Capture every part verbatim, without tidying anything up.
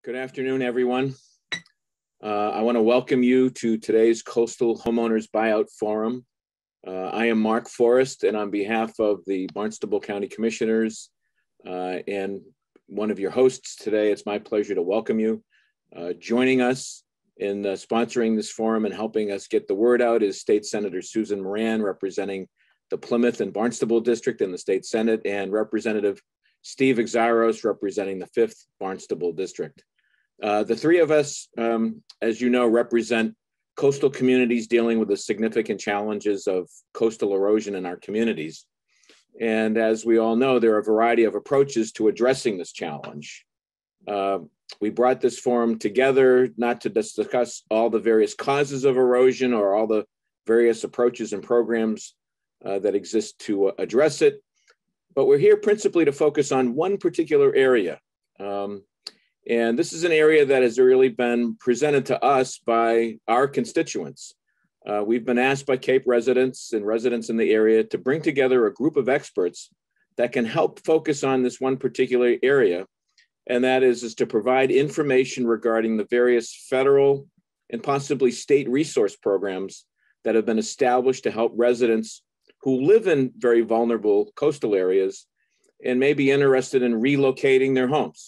Good afternoon, everyone. Uh, I want to welcome you to today's Coastal Homeowners Buyout Forum. Uh, I am Mark Forrest, and on behalf of the Barnstable County Commissioners uh, and one of your hosts today, it's my pleasure to welcome you. Uh, joining us in uh, sponsoring this forum and helping us get the word out is State Senator Susan Moran, representing the Plymouth and Barnstable District in the State Senate, and Representative Steven Xiarhos, representing the fifth Barnstable District. Uh, the three of us, um, as you know, represent coastal communities dealing with the significant challenges of coastal erosion in our communities. And as we all know, there are a variety of approaches to addressing this challenge. Uh, we brought this forum together not to discuss all the various causes of erosion or all the various approaches and programs uh, that exist to uh, address it, but we're here principally to focus on one particular area. Um, And this is an area that has really been presented to us by our constituents. Uh, we've been asked by Cape residents and residents in the area to bring together a group of experts that can help focus on this one particular area. And that is, is to provide information regarding the various federal and possibly state resource programs that have been established to help residents who live in very vulnerable coastal areas and may be interested in relocating their homes.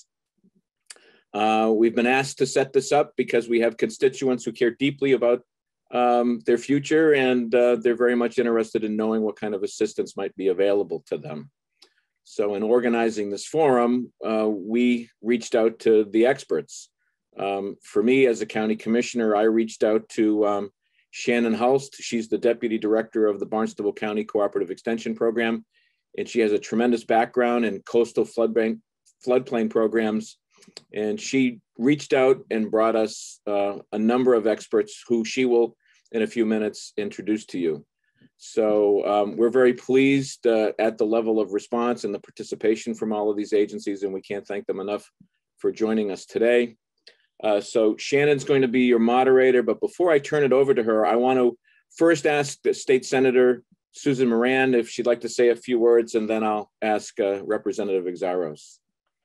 Uh, we've been asked to set this up because we have constituents who care deeply about um, their future, and uh, they're very much interested in knowing what kind of assistance might be available to them. So in organizing this forum, uh, we reached out to the experts. Um, for me, as a county commissioner, I reached out to um, Shannon Hulst. She's the Deputy Director of the Barnstable County Cooperative Extension Program, and she has a tremendous background in coastal floodplain, floodplain programs. And she reached out and brought us uh, a number of experts who she will, in a few minutes, introduce to you. So um, we're very pleased uh, at the level of response and the participation from all of these agencies, and we can't thank them enough for joining us today. Uh, so Shannon's going to be your moderator, but before I turn it over to her, I want to first ask the State Senator Susan Moran if she'd like to say a few words, and then I'll ask uh, Representative Xiarhos.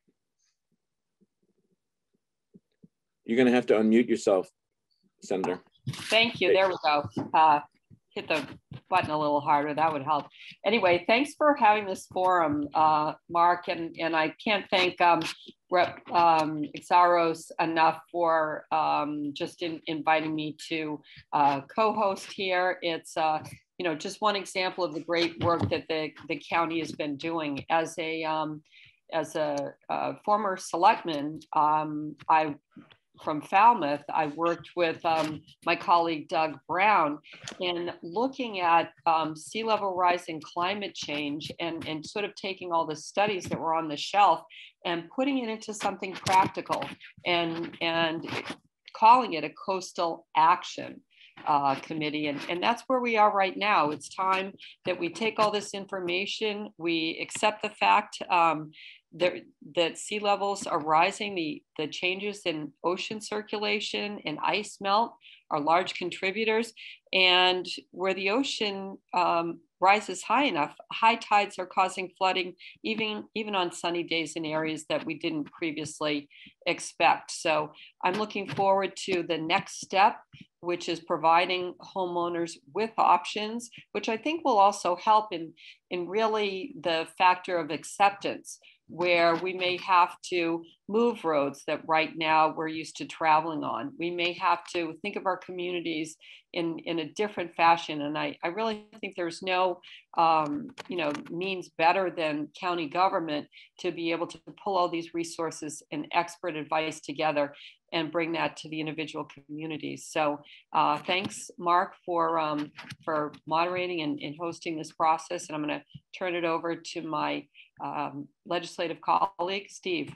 You're going to have to unmute yourself, Senator. Thank you. There we go. Uh, hit the button a little harder. That would help. Anyway, thanks for having this forum, uh, Mark. And, and I can't thank um, Rep um, Xiarhos enough for um, just in, inviting me to uh, co-host here. It's uh, you know, just one example of the great work that the, the county has been doing. As a, um, as a, a former selectman, um, I from Falmouth, I worked with um, my colleague Doug Brown in looking at um, sea level rise and climate change, and, and sort of taking all the studies that were on the shelf and putting it into something practical and, and calling it a coastal action uh, committee. And, and that's where we are right now. It's time that we take all this information, we accept the fact um, There, that sea levels are rising, the, the changes in ocean circulation and ice melt are large contributors. And where the ocean um, rises high enough, high tides are causing flooding, even, even on sunny days in areas that we didn't previously expect. So I'm looking forward to the next step, which is providing homeowners with options, which I think will also help in, in really the factor of acceptance, where we may have to move roads that right now we're used to traveling on. We may have to think of our communities in, in a different fashion. And I, I really think there's no um, you know, means better than county government to be able to pull all these resources and expert advice together and bring that to the individual communities. So uh, thanks, Mark, for, um, for moderating and, and hosting this process. And I'm gonna turn it over to my um, legislative colleague, Steve.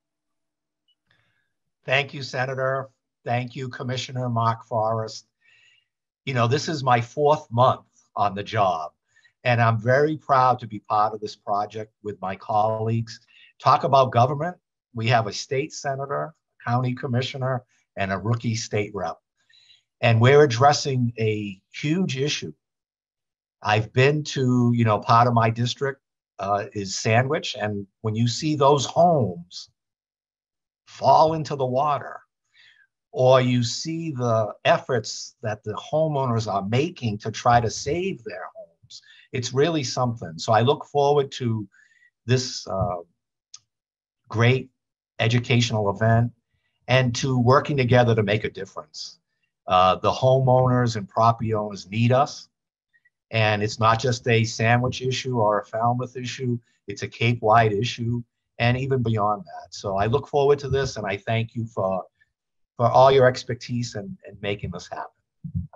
Thank you, Senator. Thank you, Commissioner Mark Forrest. You know, this is my fourth month on the job, and I'm very proud to be part of this project with my colleagues. Talk about government. We have a state senator, county commissioner, and a rookie state rep. And we're addressing a huge issue. I've been to, you know, part of my district uh, is Sandwich. And when you see those homes fall into the water, or you see the efforts that the homeowners are making to try to save their homes, it's really something. So I look forward to this uh, great educational event and to working together to make a difference. Uh, the homeowners and property owners need us. And it's not just a Sandwich issue or a Falmouth issue, it's a Cape-wide issue and even beyond that. So I look forward to this, and I thank you for, for all your expertise and, and making this happen.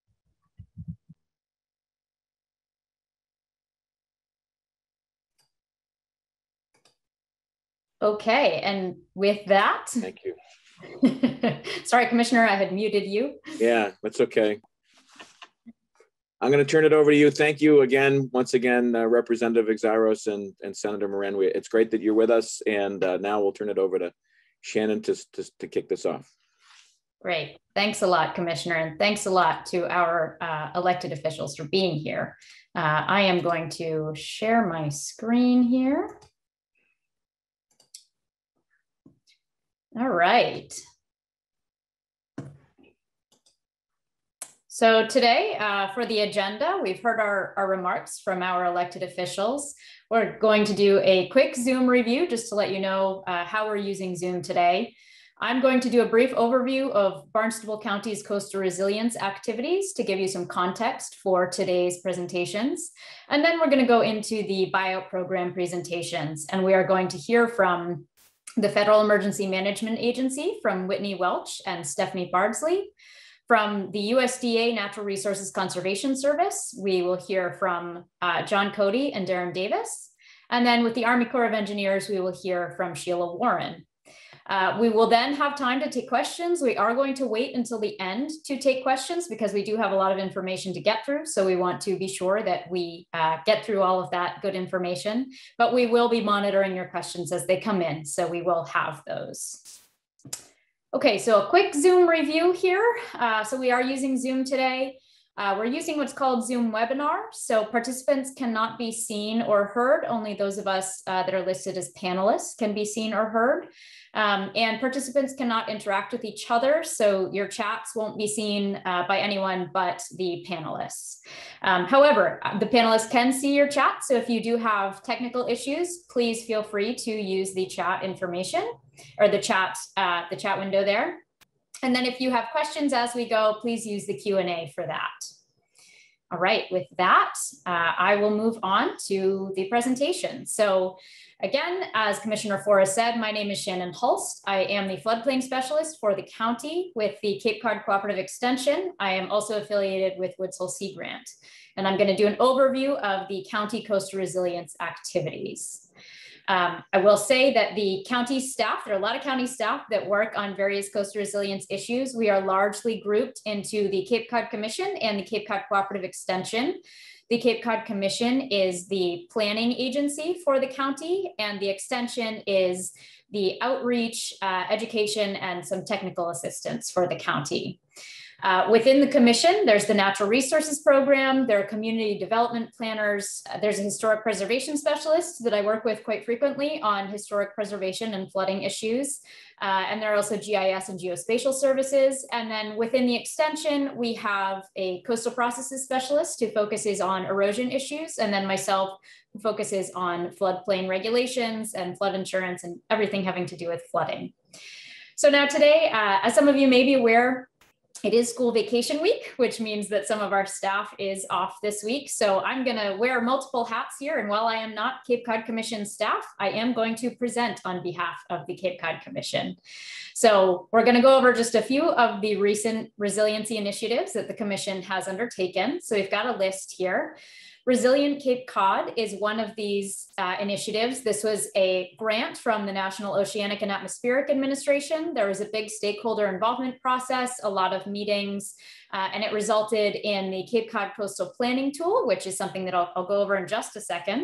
Okay, and with that. Thank you. Sorry, Commissioner, I had muted you. Yeah, that's okay. I'm going to turn it over to you. Thank you again, once again, uh, Representative Xiarhos and, and Senator Moran. We, it's great that you're with us. And uh, now we'll turn it over to Shannon to, to, to kick this off. Great. Thanks a lot, Commissioner. And thanks a lot to our uh, elected officials for being here. Uh, I am going to share my screen here. All right. So today uh, for the agenda, we've heard our, our remarks from our elected officials. We're going to do a quick Zoom review just to let you know uh, how we're using Zoom today. I'm going to do a brief overview of Barnstable County's coastal resilience activities to give you some context for today's presentations. And then we're going to go into the buyout program presentations. And we are going to hear from the Federal Emergency Management Agency from Whitney Welch and Stephanie Bardsley. From the U S D A Natural Resources Conservation Service, we will hear from uh, John Cody and Darren Davis. And then with the Army Corps of Engineers, we will hear from Sheila Warren. Uh, we will then have time to take questions. We are going to wait until the end to take questions because we do have a lot of information to get through. So we want to be sure that we uh, get through all of that good information, but we will be monitoring your questions as they come in. So we will have those. Okay, so a quick Zoom review here. Uh, so we are using Zoom today. Uh, we're using what's called Zoom webinar. So participants cannot be seen or heard. Only those of us uh, that are listed as panelists can be seen or heard. Um, and participants cannot interact with each other. So your chats won't be seen uh, by anyone but the panelists. Um, however, the panelists can see your chat. So if you do have technical issues, please feel free to use the chat information or the chat, uh, the chat window there. And then if you have questions as we go, please use the Q and A for that. All right, with that, uh, I will move on to the presentation. So again, as Commissioner Forrest said, my name is Shannon Hulst. I am the floodplain specialist for the county with the Cape Cod Cooperative Extension. I am also affiliated with Woods Hole Sea Grant. And I'm gonna do an overview of the county coastal resilience activities. Um, I will say that the county staff, there are a lot of county staff that work on various coastal resilience issues. We are largely grouped into the Cape Cod Commission and the Cape Cod Cooperative Extension. The Cape Cod Commission is the planning agency for the county, and the extension is the outreach, uh, education, and some technical assistance for the county. Uh, within the commission, there's the Natural Resources Program, there are community development planners, uh, there's a historic preservation specialist that I work with quite frequently on historic preservation and flooding issues. Uh, and there are also G I S and geospatial services. And then within the extension, we have a coastal processes specialist who focuses on erosion issues, and then myself who focuses on floodplain regulations and flood insurance and everything having to do with flooding. So now today, uh, as some of you may be aware, it is school vacation week, which means that some of our staff is off this week. So I'm going to wear multiple hats here. And while I am not Cape Cod Commission staff, I am going to present on behalf of the Cape Cod Commission. So we're going to go over just a few of the recent resiliency initiatives that the Commission has undertaken. So we've got a list here. Resilient Cape Cod is one of these uh, initiatives. This was a grant from the National Oceanic and Atmospheric Administration. There was a big stakeholder involvement process, a lot of meetings, uh, and it resulted in the Cape Cod Coastal Planning Tool, which is something that I'll, I'll go over in just a second.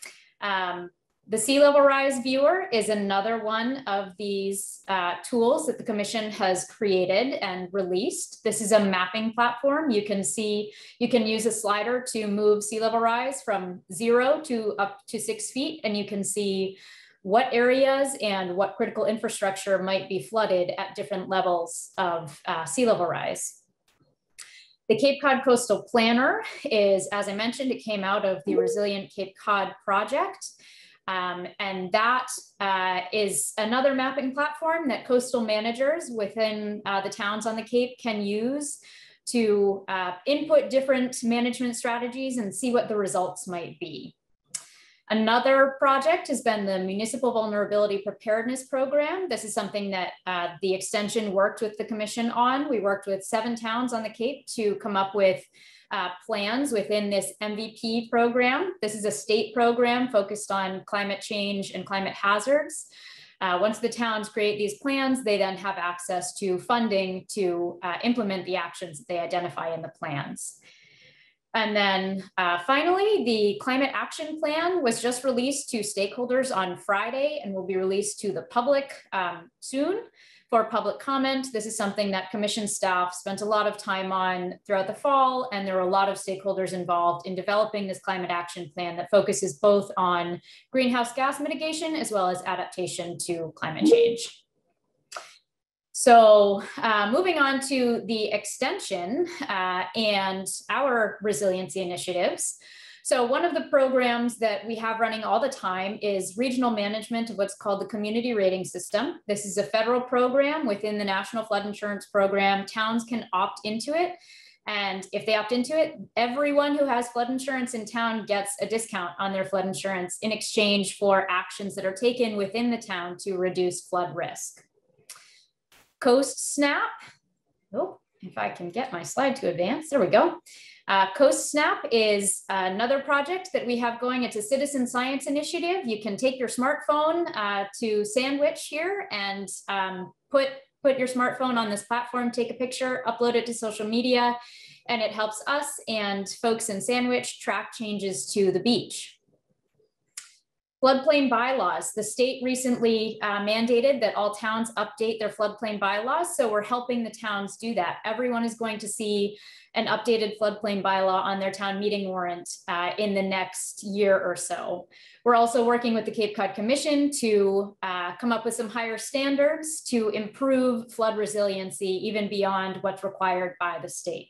Um, The Sea Level Rise Viewer is another one of these uh, tools that the Commission has created and released. This is a mapping platform. You can see, you can use a slider to move sea level rise from zero to up to six feet, and you can see what areas and what critical infrastructure might be flooded at different levels of uh, sea level rise. The Cape Cod Coastal Planner is, as I mentioned, it came out of the Resilient Cape Cod project. Um, and that uh, is another mapping platform that coastal managers within uh, the towns on the Cape can use to uh, input different management strategies and see what the results might be. Another project has been the Municipal Vulnerability Preparedness Program. This is something that uh, the extension worked with the commission on. We worked with seven towns on the Cape to come up with Uh, plans within this M V P program. This is a state program focused on climate change and climate hazards. Uh, once the towns create these plans, they then have access to funding to uh, implement the actions that they identify in the plans. And then uh, finally, the Climate Action Plan was just released to stakeholders on Friday and will be released to the public um, soon for public comment. This is something that commission staff spent a lot of time on throughout the fall, and there are a lot of stakeholders involved in developing this climate action plan that focuses both on greenhouse gas mitigation as well as adaptation to climate change. So uh, moving on to the extension uh, and our resiliency initiatives. So one of the programs that we have running all the time is regional management of what's called the Community Rating System. This is a federal program within the National Flood Insurance Program. Towns can opt into it. And if they opt into it, everyone who has flood insurance in town gets a discount on their flood insurance in exchange for actions that are taken within the town to reduce flood risk. Coast SNAP, oh, if I can get my slide to advance, there we go. Uh, Coast SNAP is another project that we have going. It's a citizen science initiative. You can take your smartphone uh, to Sandwich here and um, put, put your smartphone on this platform, take a picture, upload it to social media, and it helps us and folks in Sandwich track changes to the beach. Floodplain bylaws. The state recently uh, mandated that all towns update their floodplain bylaws. So we're helping the towns do that. Everyone is going to see an updated floodplain bylaw on their town meeting warrant uh, in the next year or so. We're also working with the Cape Cod Commission to uh, come up with some higher standards to improve flood resiliency even beyond what's required by the state.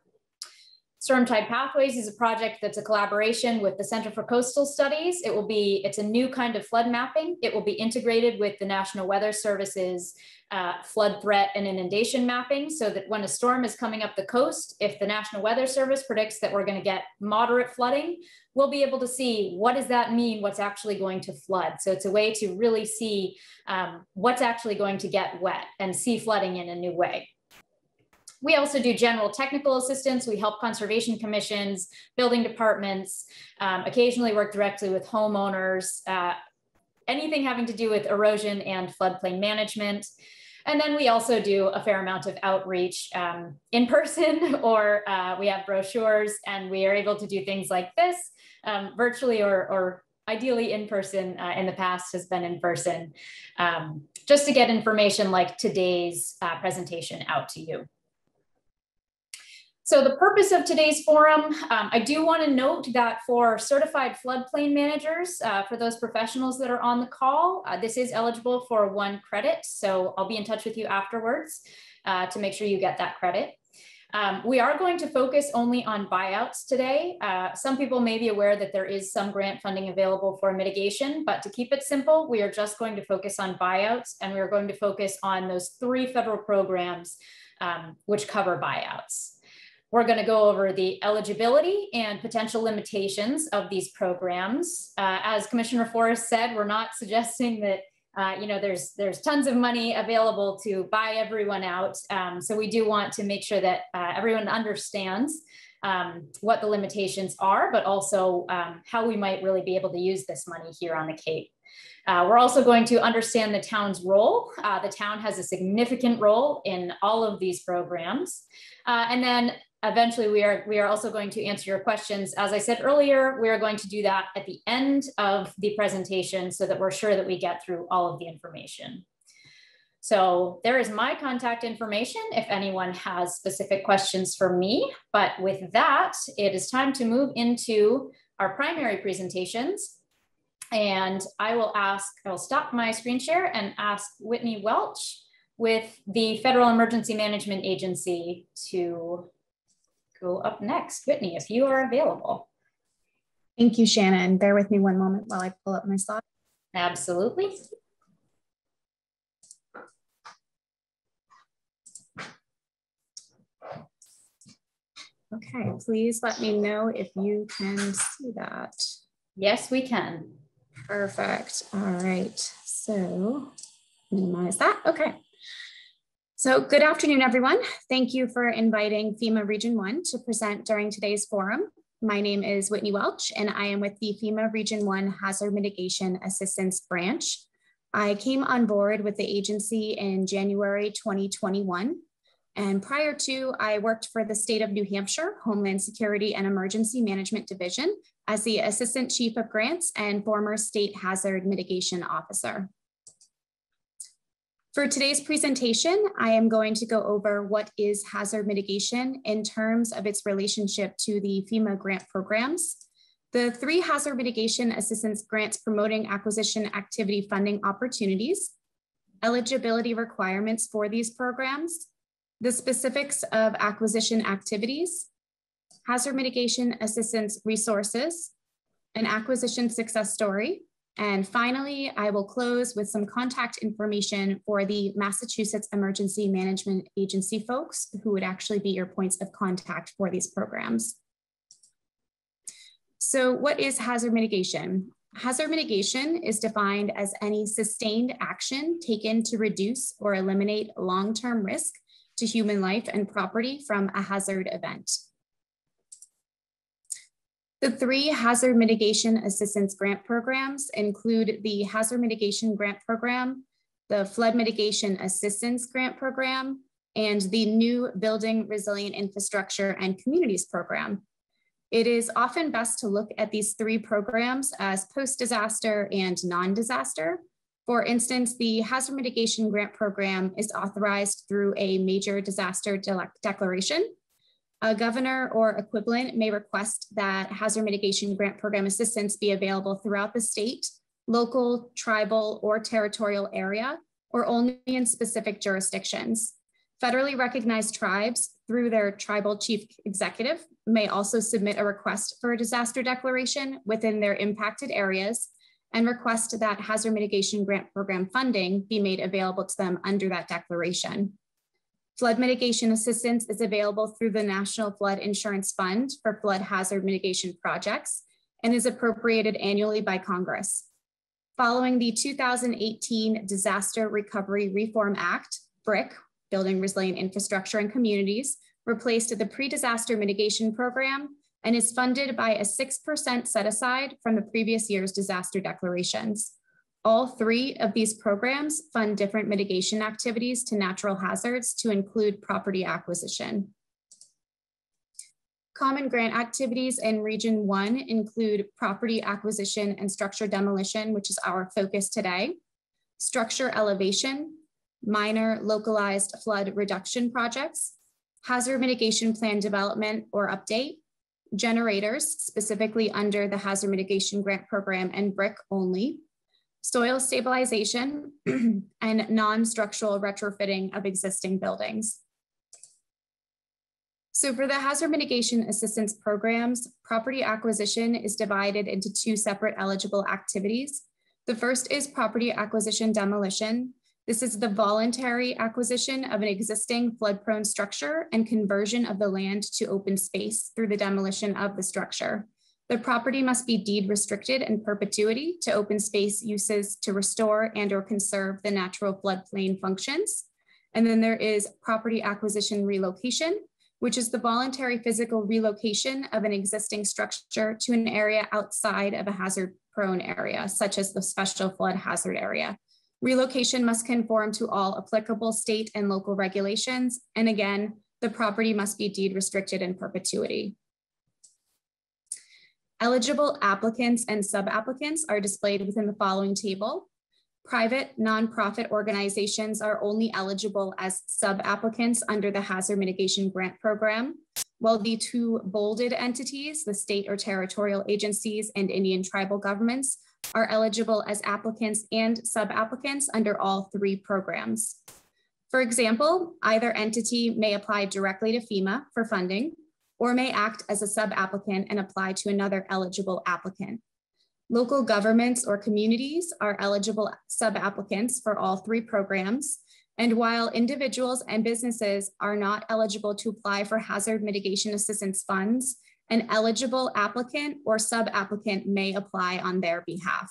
Storm Tide Pathways is a project that's a collaboration with the Center for Coastal Studies. It will be, it's a new kind of flood mapping. It will be integrated with the National Weather Service's uh, flood threat and inundation mapping, so that when a storm is coming up the coast, if the National Weather Service predicts that we're going to get moderate flooding, we'll be able to see what does that mean, what's actually going to flood. So it's a way to really see um, what's actually going to get wet and see flooding in a new way. We also do general technical assistance. We help conservation commissions, building departments, um, occasionally work directly with homeowners, uh, anything having to do with erosion and floodplain management. And then we also do a fair amount of outreach um, in person, or uh, we have brochures, and we are able to do things like this um, virtually or, or ideally in person. Uh, in the past has been in person, um, just to get information like today's uh, presentation out to you. So the purpose of today's forum, um, I do want to note that for certified floodplain managers, uh, for those professionals that are on the call, uh, this is eligible for one credit. So I'll be in touch with you afterwards uh, to make sure you get that credit. Um, we are going to focus only on buyouts today. Uh, some people may be aware that there is some grant funding available for mitigation, but to keep it simple, we are just going to focus on buyouts, and we are going to focus on those three federal programs um, which cover buyouts. We're going to go over the eligibility and potential limitations of these programs. Uh, as Commissioner Forrest said, we're not suggesting that uh, you know there's there's tons of money available to buy everyone out. Um, so we do want to make sure that uh, everyone understands um, what the limitations are, but also um, how we might really be able to use this money here on the Cape. Uh, we're also going to understand the town's role. Uh, the town has a significant role in all of these programs. Uh, and then eventually we are, we are also going to answer your questions. As I said earlier, we are going to do that at the end of the presentation so that we're sure that we get through all of the information. So there is my contact information if anyone has specific questions for me. But with that, it is time to move into our primary presentations. And I will ask, I will stop my screen share and ask Whitney Welch with the Federal Emergency Management Agency to go up next. Whitney, if you are available. Thank you, Shannon. Bear with me one moment while I pull up my slide. Absolutely. Okay, please let me know if you can see that. Yes, we can. Perfect. All right. So minimize that. Okay. So good afternoon, everyone. Thank you for inviting FEMA Region one to present during today's forum. My name is Whitney Welch, and I am with the FEMA Region one Hazard Mitigation Assistance Branch. I came on board with the agency in January twenty twenty-one. And prior to, I worked for the state of New Hampshire, Homeland Security and Emergency Management Division as the Assistant Chief of Grants and former State Hazard Mitigation Officer. For today's presentation, I am going to go over what is hazard mitigation in terms of its relationship to the FEMA grant programs, the three hazard mitigation assistance grants promoting acquisition activity funding opportunities, eligibility requirements for these programs, the specifics of acquisition activities, hazard mitigation assistance resources, an acquisition success story, and finally, I will close with some contact information for the Massachusetts Emergency Management Agency folks who would actually be your points of contact for these programs. So what is hazard mitigation? Hazard mitigation is defined as any sustained action taken to reduce or eliminate long-term risk to human life and property from a hazard event. The three hazard mitigation assistance grant programs include the Hazard Mitigation Grant Program, the Flood Mitigation Assistance Grant Program, and the new Building Resilient Infrastructure and Communities Program. It is often best to look at these three programs as post-disaster and non-disaster. For instance, the Hazard Mitigation Grant Program is authorized through a major disaster de- declaration. A governor or equivalent may request that Hazard Mitigation Grant Program assistance be available throughout the state, local, tribal, or territorial area, or only in specific jurisdictions. Federally recognized tribes, through their tribal chief executive, may also submit a request for a disaster declaration within their impacted areas and request that Hazard Mitigation Grant Program funding be made available to them under that declaration. Flood mitigation assistance is available through the National Flood Insurance Fund for flood hazard mitigation projects and is appropriated annually by Congress. Following the two thousand eighteen Disaster Recovery Reform Act, BRIC, Building Resilient Infrastructure and Communities, replaced the pre-disaster mitigation program and is funded by a six percent set aside from the previous year's disaster declarations. All three of these programs fund different mitigation activities to natural hazards to include property acquisition. Common grant activities in Region one include property acquisition and structure demolition, which is our focus today, structure elevation, minor localized flood reduction projects, hazard mitigation plan development or update, generators, specifically under the Hazard Mitigation Grant Program and BRIC only, soil stabilization, and non-structural retrofitting of existing buildings. So for the hazard mitigation assistance programs, property acquisition is divided into two separate eligible activities. The first is property acquisition demolition. This is the voluntary acquisition of an existing flood-prone structure and conversion of the land to open space through the demolition of the structure. The property must be deed restricted in perpetuity to open space uses to restore and or conserve the natural floodplain functions. And then there is property acquisition relocation, which is the voluntary physical relocation of an existing structure to an area outside of a hazard-prone area, such as the special flood hazard area. Relocation must conform to all applicable state and local regulations. And again, the property must be deed restricted in perpetuity. Eligible applicants and sub-applicants are displayed within the following table. Private nonprofit organizations are only eligible as sub-applicants under the Hazard Mitigation Grant Program, while the two bolded entities, the state or territorial agencies and Indian tribal governments, are eligible as applicants and sub-applicants under all three programs. For example, either entity may apply directly to FEMA for funding or may act as a sub-applicant and apply to another eligible applicant. Local governments or communities are eligible sub-applicants for all three programs. And while individuals and businesses are not eligible to apply for hazard mitigation assistance funds, an eligible applicant or sub-applicant may apply on their behalf.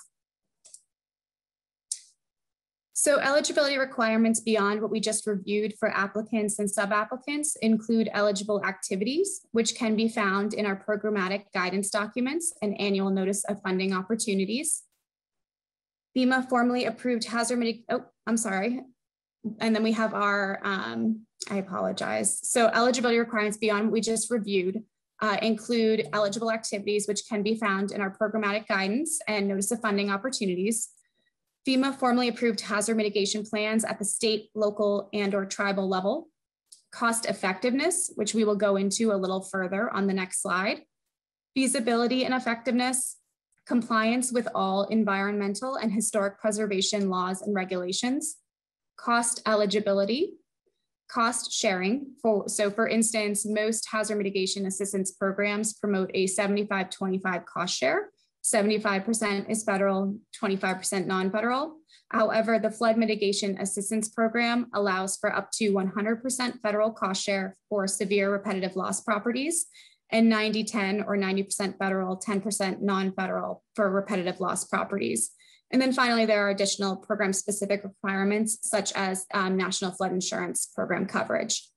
So eligibility requirements beyond what we just reviewed for applicants and sub-applicants include eligible activities, which can be found in our programmatic guidance documents and annual notice of funding opportunities. FEMA formally approved hazard mitigation, oh, I'm sorry. And then we have our, um, I apologize. So eligibility requirements beyond what we just reviewed uh, include eligible activities, which can be found in our programmatic guidance and notice of funding opportunities. FEMA formally approved hazard mitigation plans at the state, local, and or tribal level. Cost effectiveness, which we will go into a little further on the next slide. Feasibility and effectiveness, compliance with all environmental and historic preservation laws and regulations. Cost eligibility, cost sharing. For, so for instance, most hazard mitigation assistance programs promote a seventy-five twenty-five cost share. seventy-five percent is federal, twenty-five percent non-federal. However, the flood mitigation assistance program allows for up to one hundred percent federal cost share for severe repetitive loss properties and ninety ten or ninety percent federal, ten percent non-federal for repetitive loss properties. And then finally, there are additional program-specific requirements such as um, National Flood Insurance Program coverage.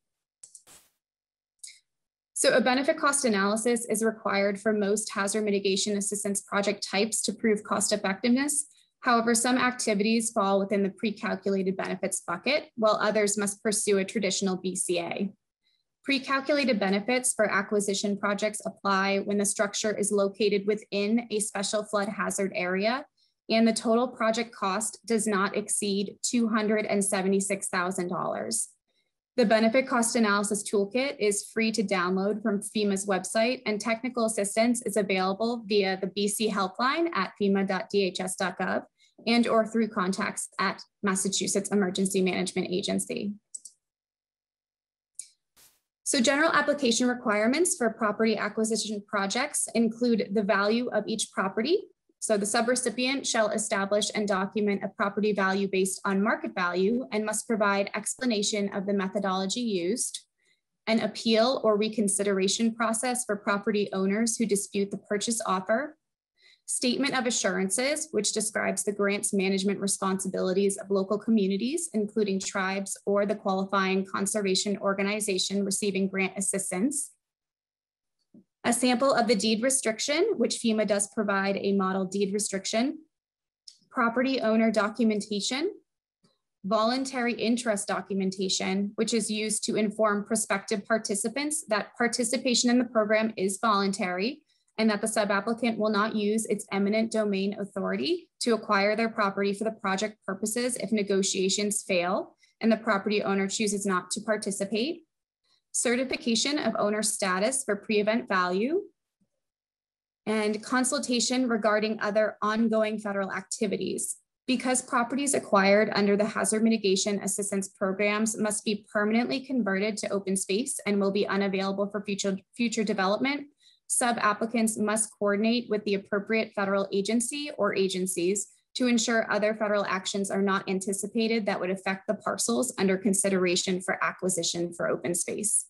So a benefit cost analysis is required for most hazard mitigation assistance project types to prove cost effectiveness. However, some activities fall within the pre-calculated benefits bucket, while others must pursue a traditional B C A. Pre-calculated benefits for acquisition projects apply when the structure is located within a special flood hazard area and the total project cost does not exceed two hundred seventy-six thousand dollars. The benefit cost analysis toolkit is free to download from FEMA's website, and technical assistance is available via the B C helpline at fema dot d h s dot gov and or through contacts at Massachusetts Emergency Management Agency. So general application requirements for property acquisition projects include the value of each property. So the subrecipient shall establish and document a property value based on market value and must provide explanation of the methodology used, an appeal or reconsideration process for property owners who dispute the purchase offer, statement of assurances, which describes the grant's management responsibilities of local communities, including tribes or the qualifying conservation organization receiving grant assistance, a sample of the deed restriction, which FEMA does provide a model deed restriction, property owner documentation, voluntary interest documentation, which is used to inform prospective participants that participation in the program is voluntary and that the subapplicant will not use its eminent domain authority to acquire their property for the project purposes if negotiations fail and the property owner chooses not to participate. Certification of owner status for pre-event value, and consultation regarding other ongoing federal activities. Because properties acquired under the hazard mitigation assistance programs must be permanently converted to open space and will be unavailable for future, future development, sub-applicants must coordinate with the appropriate federal agency or agencies to ensure other federal actions are not anticipated that would affect the parcels under consideration for acquisition for open space.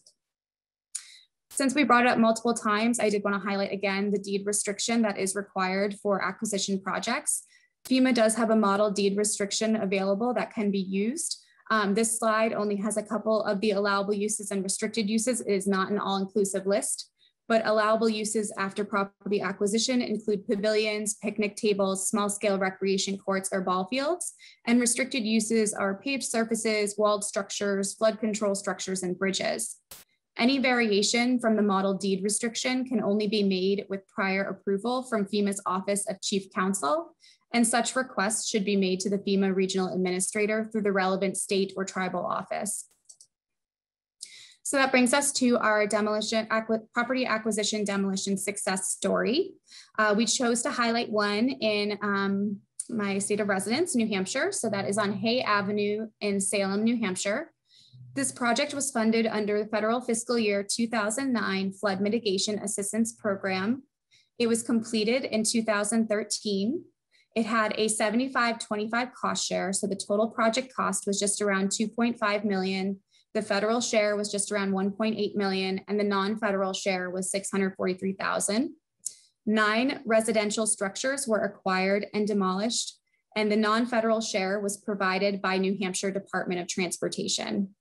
Since we brought it up multiple times, I did want to highlight again the deed restriction that is required for acquisition projects. FEMA does have a model deed restriction available that can be used. Um, this slide only has a couple of the allowable uses and restricted uses. It is not an all-inclusive list. But allowable uses after property acquisition include pavilions, picnic tables, small-scale recreation courts or ball fields, and restricted uses are paved surfaces, walled structures, flood control structures, and bridges. Any variation from the model deed restriction can only be made with prior approval from FEMA's Office of Chief Counsel, and such requests should be made to the FEMA Regional Administrator through the relevant state or tribal office. So that brings us to our demolition, acqu property acquisition demolition success story. Uh, we chose to highlight one in um, my state of residence, New Hampshire. So that is on Hay Avenue in Salem, New Hampshire. This project was funded under the federal fiscal year two thousand nine Flood Mitigation Assistance Program. It was completed in two thousand thirteen. It had a seventy-five twenty-five cost share. So the total project cost was just around two point five million. The federal share was just around one point eight million, and the non-federal share was six hundred forty-three thousand. Nine residential structures were acquired and demolished, and the non-federal share was provided by New Hampshire Department of Transportation.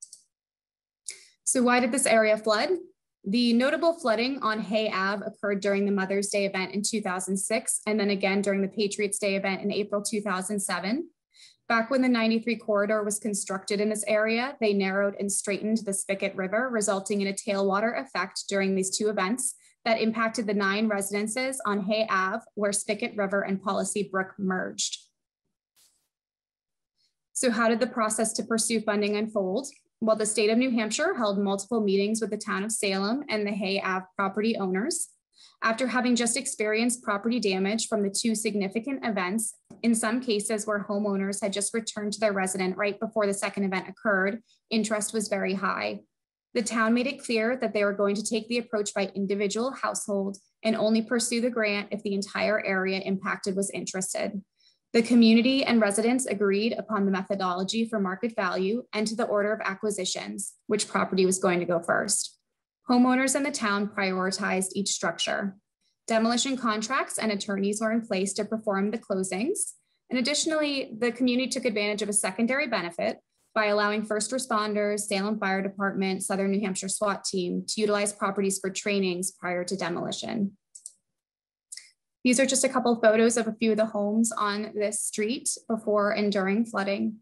So why did this area flood? The notable flooding on Hay Ave occurred during the Mother's Day event in two thousand six, and then again during the Patriots Day event in April two thousand seven. Back when the ninety-three corridor was constructed in this area, they narrowed and straightened the Spigot River, resulting in a tailwater effect during these two events that impacted the nine residences on Hay Ave, where Spigot River and Policy Brook merged. So how did the process to pursue funding unfold? Well, the state of New Hampshire held multiple meetings with the town of Salem and the Hay Ave property owners. After having just experienced property damage from the two significant events, in some cases where homeowners had just returned to their resident right before the second event occurred, interest was very high. The town made it clear that they were going to take the approach by individual household and only pursue the grant if the entire area impacted was interested. The community and residents agreed upon the methodology for market value and to the order of acquisitions, which property was going to go first. Homeowners in the town prioritized each structure. Demolition contracts and attorneys were in place to perform the closings. And additionally, the community took advantage of a secondary benefit by allowing first responders, Salem Fire Department, Southern New Hampshire SWAT team to utilize properties for trainings prior to demolition. These are just a couple of photos of a few of the homes on this street before and during flooding.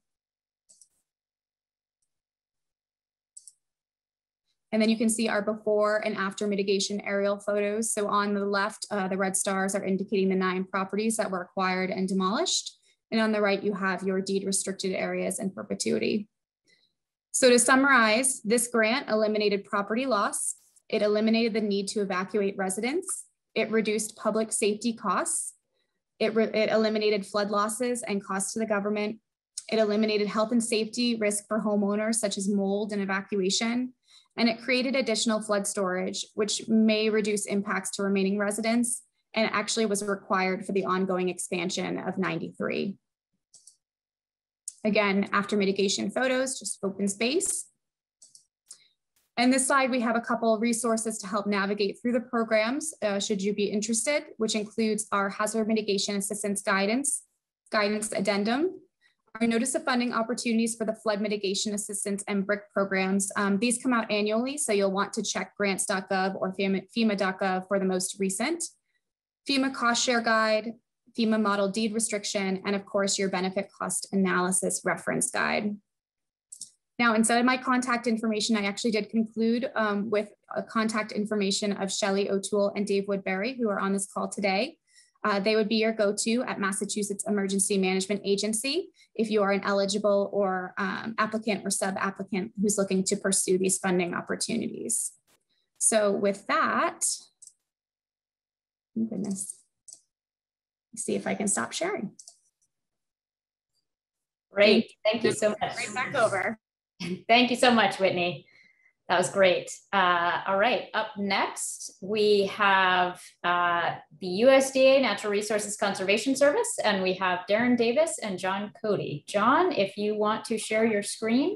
And then you can see our before and after mitigation aerial photos. So on the left, uh, the red stars are indicating the nine properties that were acquired and demolished. And on the right, you have your deed restricted areas in perpetuity. So to summarize, this grant eliminated property loss. It eliminated the need to evacuate residents. It reduced public safety costs. It, it eliminated flood losses and costs to the government. It eliminated health and safety risk for homeowners, such as mold and evacuation. And it created additional flood storage, which may reduce impacts to remaining residents, and actually was required for the ongoing expansion of ninety-three. Again, after mitigation photos, just open space. And this slide, we have a couple of resources to help navigate through the programs, uh, should you be interested, which includes our hazard mitigation assistance guidance, guidance addendum, our notice of funding opportunities for the flood mitigation assistance and B R I C programs. Um, these come out annually, so you'll want to check grants dot gov or FEMA dot gov for the most recent. FEMA cost share guide, FEMA model deed restriction, and of course your benefit cost analysis reference guide. Now, instead of my contact information, I actually did conclude um, with a contact information of Shelley O'Toole and Dave Woodbury, who are on this call today. Uh, they would be your go-to at Massachusetts Emergency Management Agency if you are an eligible or um, applicant or sub-applicant who's looking to pursue these funding opportunities. So with that, oh goodness, let's see if I can stop sharing. Great, thank you so much. Right back over. Thank you so much, Whitney. That was great. Uh, all right, up next, we have uh, the U S D A Natural Resources Conservation Service, and we have Darren Davis and John Cody. John, if you want to share your screen.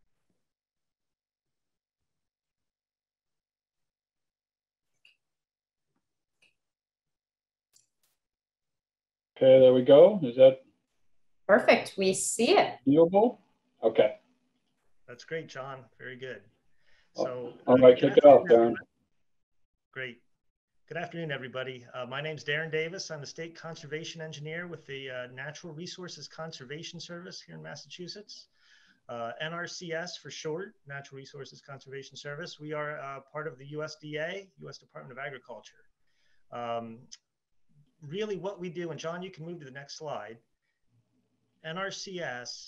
Okay, there we go. Is that perfect? We see it. viewable? Okay. That's great, John. Very good. So, all right, kick it off, Darren. Great. Good afternoon, everybody. Uh, my name is Darren Davis. I'm the State Conservation Engineer with the uh, Natural Resources Conservation Service here in Massachusetts. Uh, N R C S for short, Natural Resources Conservation Service. We are uh, part of the U S D A, U S Department of Agriculture. Um, really what we do, and John, you can move to the next slide. N R C S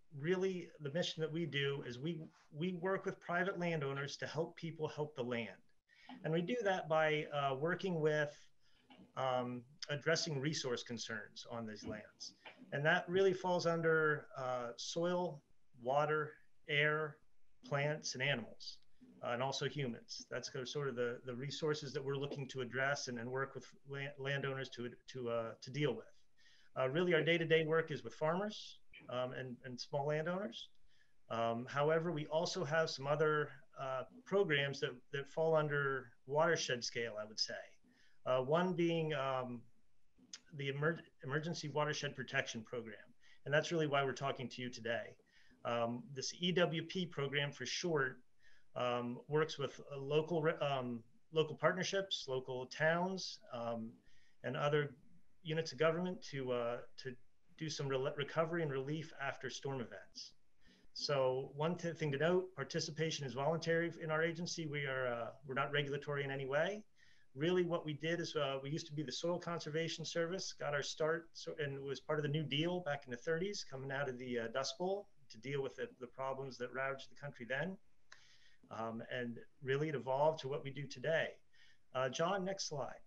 really the mission that we do is we, we work with private landowners to help people help the land. And we do that by uh, working with um, addressing resource concerns on these lands. And that really falls under uh, soil, water, air, plants, and animals, uh, and also humans. That's sort of the, the resources that we're looking to address and, and work with land, landowners to, to, uh, to deal with. Uh, really, our day-to-day work is with farmers um, and, and small landowners. Um, however, we also have some other uh, programs that, that fall under watershed scale, I would say. Uh, one being um, the Emer Emergency Watershed Protection Program. And that's really why we're talking to you today. Um, this E W P program for short um, works with uh, local, um, local partnerships, local towns, um, and other units of government to, uh, to do some re recovery and relief after storm events. So one thing to note, participation is voluntary in our agency. We are, uh, we're not regulatory in any way. Really what we did is uh, we used to be the Soil Conservation Service, got our start, so, and was part of the New Deal back in the thirties, coming out of the uh, Dust Bowl to deal with the, the problems that ravaged the country then. Um, and really it evolved to what we do today. Uh, John, next slide.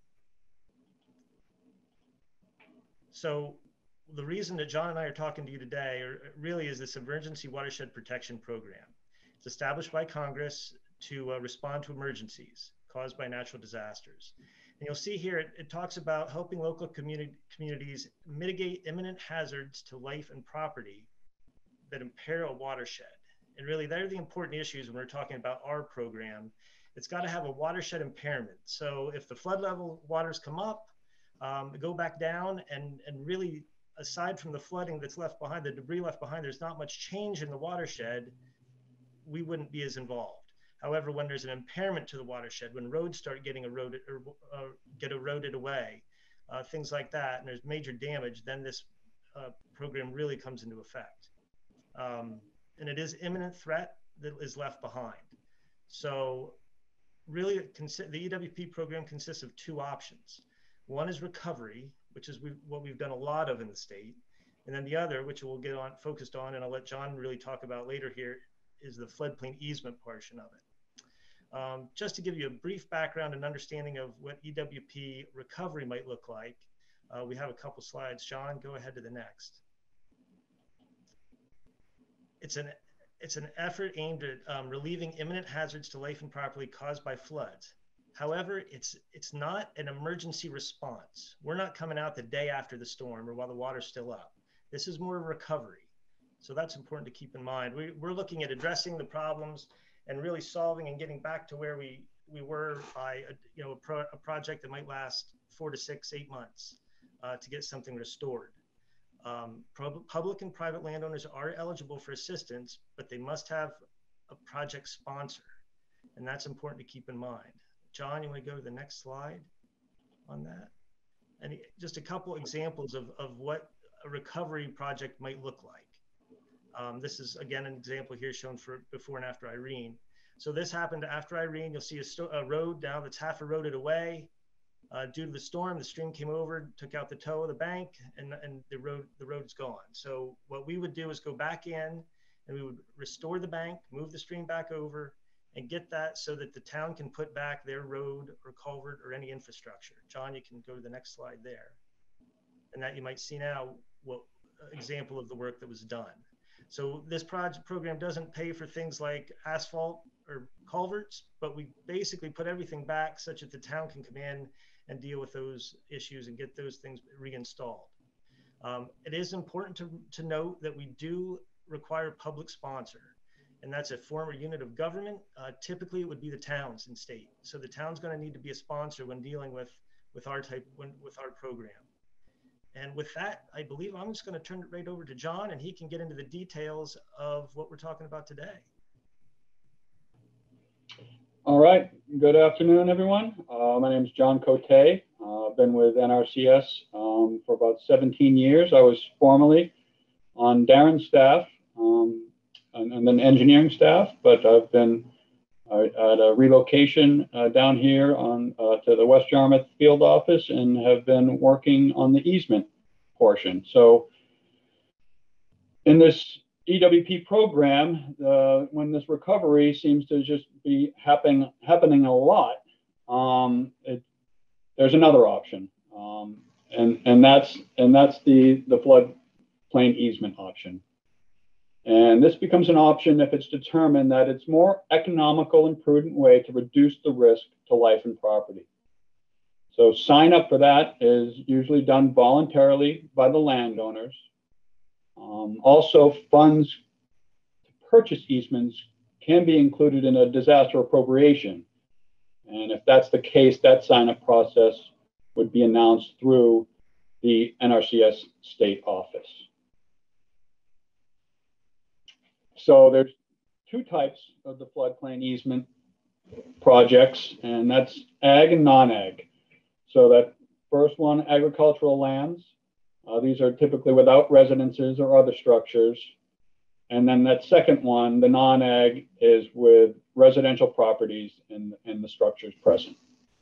So the reason that John and I are talking to you today are, really is this Emergency Watershed Protection Program. It's established by Congress to uh, respond to emergencies caused by natural disasters. And you'll see here, it, it talks about helping local community, communities mitigate imminent hazards to life and property that impair a watershed. And really, they're the important issues when we're talking about our program. It's got to have a watershed impairment. So if the flood level waters come up, um, go back down, and, and really, aside from the flooding that's left behind, the debris left behind, there's not much change in the watershed, we wouldn't be as involved. However, when there's an impairment to the watershed, when roads start getting eroded or uh, get eroded away, uh, things like that, and there's major damage, then this uh, program really comes into effect. Um, and it is imminent threat that is left behind. So really, the E W P program consists of two options. One is recovery, which is we've, what we've done a lot of in the state. And then the other, which we'll get on focused on, and I'll let John really talk about later here, is the floodplain easement portion of it. Um, just to give you a brief background and understanding of what E W P recovery might look like, uh, we have a couple slides. John, go ahead to the next. It's an, it's an effort aimed at um, relieving imminent hazards to life and property caused by floods. However, it's, it's not an emergency response. We're not coming out the day after the storm or while the water's still up. This is more recovery. So that's important to keep in mind. We, we're looking at addressing the problems and really solving and getting back to where we, we were by a, you know, a, pro, a project that might last four to six, eight months uh, to get something restored. Um, public and private landowners are eligible for assistance, but they must have a project sponsor. And that's important to keep in mind. John, you want to go to the next slide on that? And just a couple examples of, of what a recovery project might look like. Um, this is, again, an example here shown for before and after Irene. So this happened after Irene. You'll see a, a road now that's half eroded away. Uh, due to the storm, the stream came over, took out the toe of the bank, and, and the road the road's gone. So what we would do is go back in, and we would restore the bank, move the stream back over, and get that so that the town can put back their road or culvert or any infrastructure. John, you can go to the next slide there. And that you might see now what example of the work that was done. So this project program doesn't pay for things like asphalt or culverts, but we basically put everything back such that the town can come in and deal with those issues and get those things reinstalled. Um, it is important to, to note that we do require public sponsor, and that's a former unit of government. Uh, typically, it would be the towns and state. So the town's going to need to be a sponsor when dealing with, with our type, when, with our program. And with that, I believe I'm just going to turn it right over to John, and he can get into the details of what we're talking about today. All right. Good afternoon, everyone. Uh, my name is John Cote. Uh, I've been with N R C S um, for about seventeen years. I was formerly on Darren's staff um, and, and then engineering staff, but I've been uh, at a relocation uh, down here on uh, to the West Yarmouth field office and have been working on the easement portion. So in this E W P program, uh, when this recovery seems to just be happen, happening a lot, um, it, there's another option, um, and and that's and that's the the floodplain easement option. And this becomes an option if it's determined that it's more economical and prudent way to reduce the risk to life and property. So sign up for that is usually done voluntarily by the landowners. Um, also, funds to purchase easements can be included in a disaster appropriation. And if that's the case, that sign-up process would be announced through the N R C S state office. So there's two types of the floodplain easement projects, and that's ag and non-ag. So that first one, agricultural lands. Uh, these are typically without residences or other structures. And then that second one, the non-ag, is with residential properties and, and the structures present.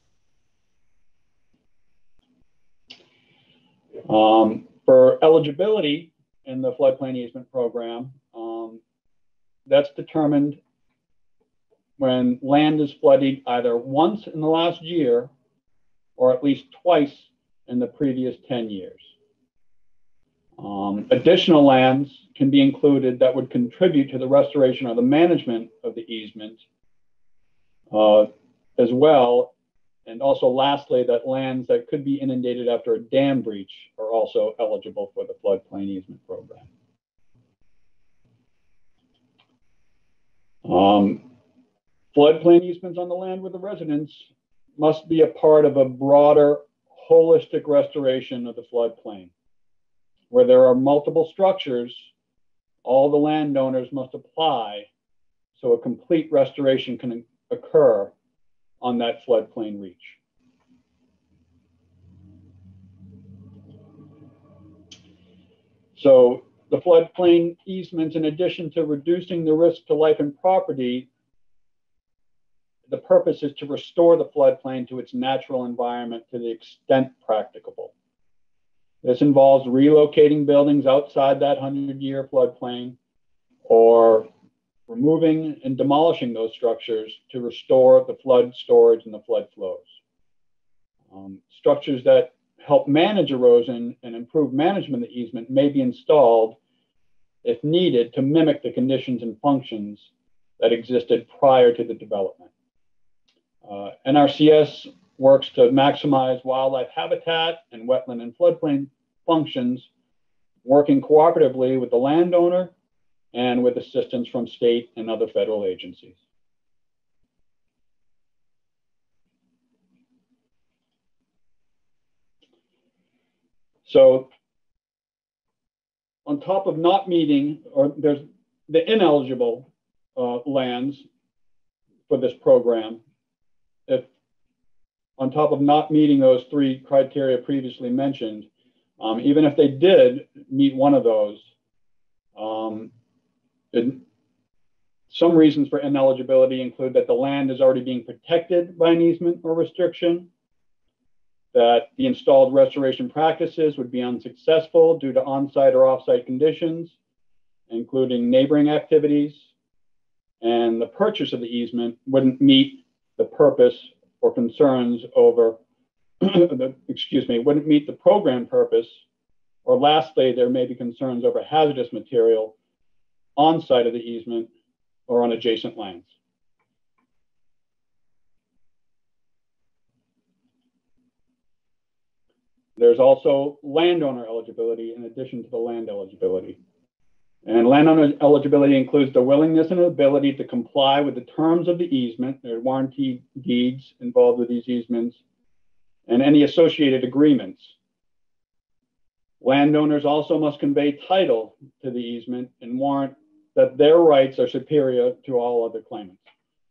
Um, for eligibility in the floodplain easement program, um, that's determined when land is flooded either once in the last year or at least twice in the previous ten years. Um, additional lands can be included that would contribute to the restoration or the management of the easement uh, as well. And also lastly, that lands that could be inundated after a dam breach are also eligible for the floodplain easement program. Um, floodplain easements on the land with the residents must be a part of a broader holistic restoration of the floodplain. Where there are multiple structures, all the landowners must apply so a complete restoration can occur on that floodplain reach. So the floodplain easements, in addition to reducing the risk to life and property, the purpose is to restore the floodplain to its natural environment to the extent practicable. This involves relocating buildings outside that hundred-year floodplain or removing and demolishing those structures to restore the flood storage and the flood flows. Um, structures that help manage erosion and improve management of the easement may be installed if needed to mimic the conditions and functions that existed prior to the development. Uh, N R C S works to maximize wildlife habitat and wetland and floodplain functions, working cooperatively with the landowner and with assistance from state and other federal agencies. So on top of not meeting, or there's the ineligible uh, lands for this program, if on top of not meeting those three criteria previously mentioned, um, even if they did meet one of those, um, it, some reasons for ineligibility include that the land is already being protected by an easement or restriction, that the installed restoration practices would be unsuccessful due to on-site or off-site conditions, including neighboring activities, and the purchase of the easement wouldn't meet the purpose or concerns over, the, excuse me, wouldn't meet the program purpose, or lastly, there may be concerns over hazardous material on site of the easement or on adjacent lands. There's also landowner eligibility in addition to the land eligibility. And landowner eligibility includes the willingness and ability to comply with the terms of the easement. There are warranty deeds involved with these easements and any associated agreements. Landowners also must convey title to the easement and warrant that their rights are superior to all other claimants.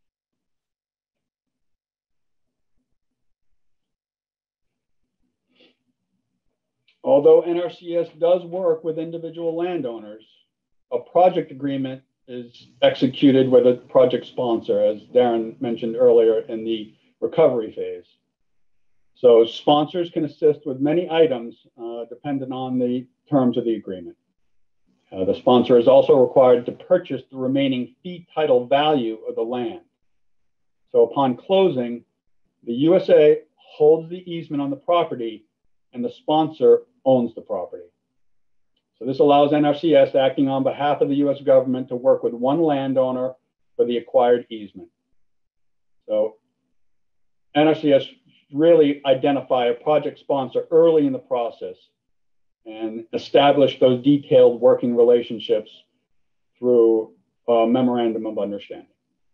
Although N R C S does work with individual landowners, a project agreement is executed with a project sponsor, as Darren mentioned earlier in the recovery phase. So sponsors can assist with many items uh, dependent on the terms of the agreement. Uh, the sponsor is also required to purchase the remaining fee title value of the land. So upon closing, the U S A holds the easement on the property and the sponsor owns the property. So this allows N R C S, acting on behalf of the U S government, to work with one landowner for the acquired easement. So N R C S really identify a project sponsor early in the process and establish those detailed working relationships through a memorandum of understanding.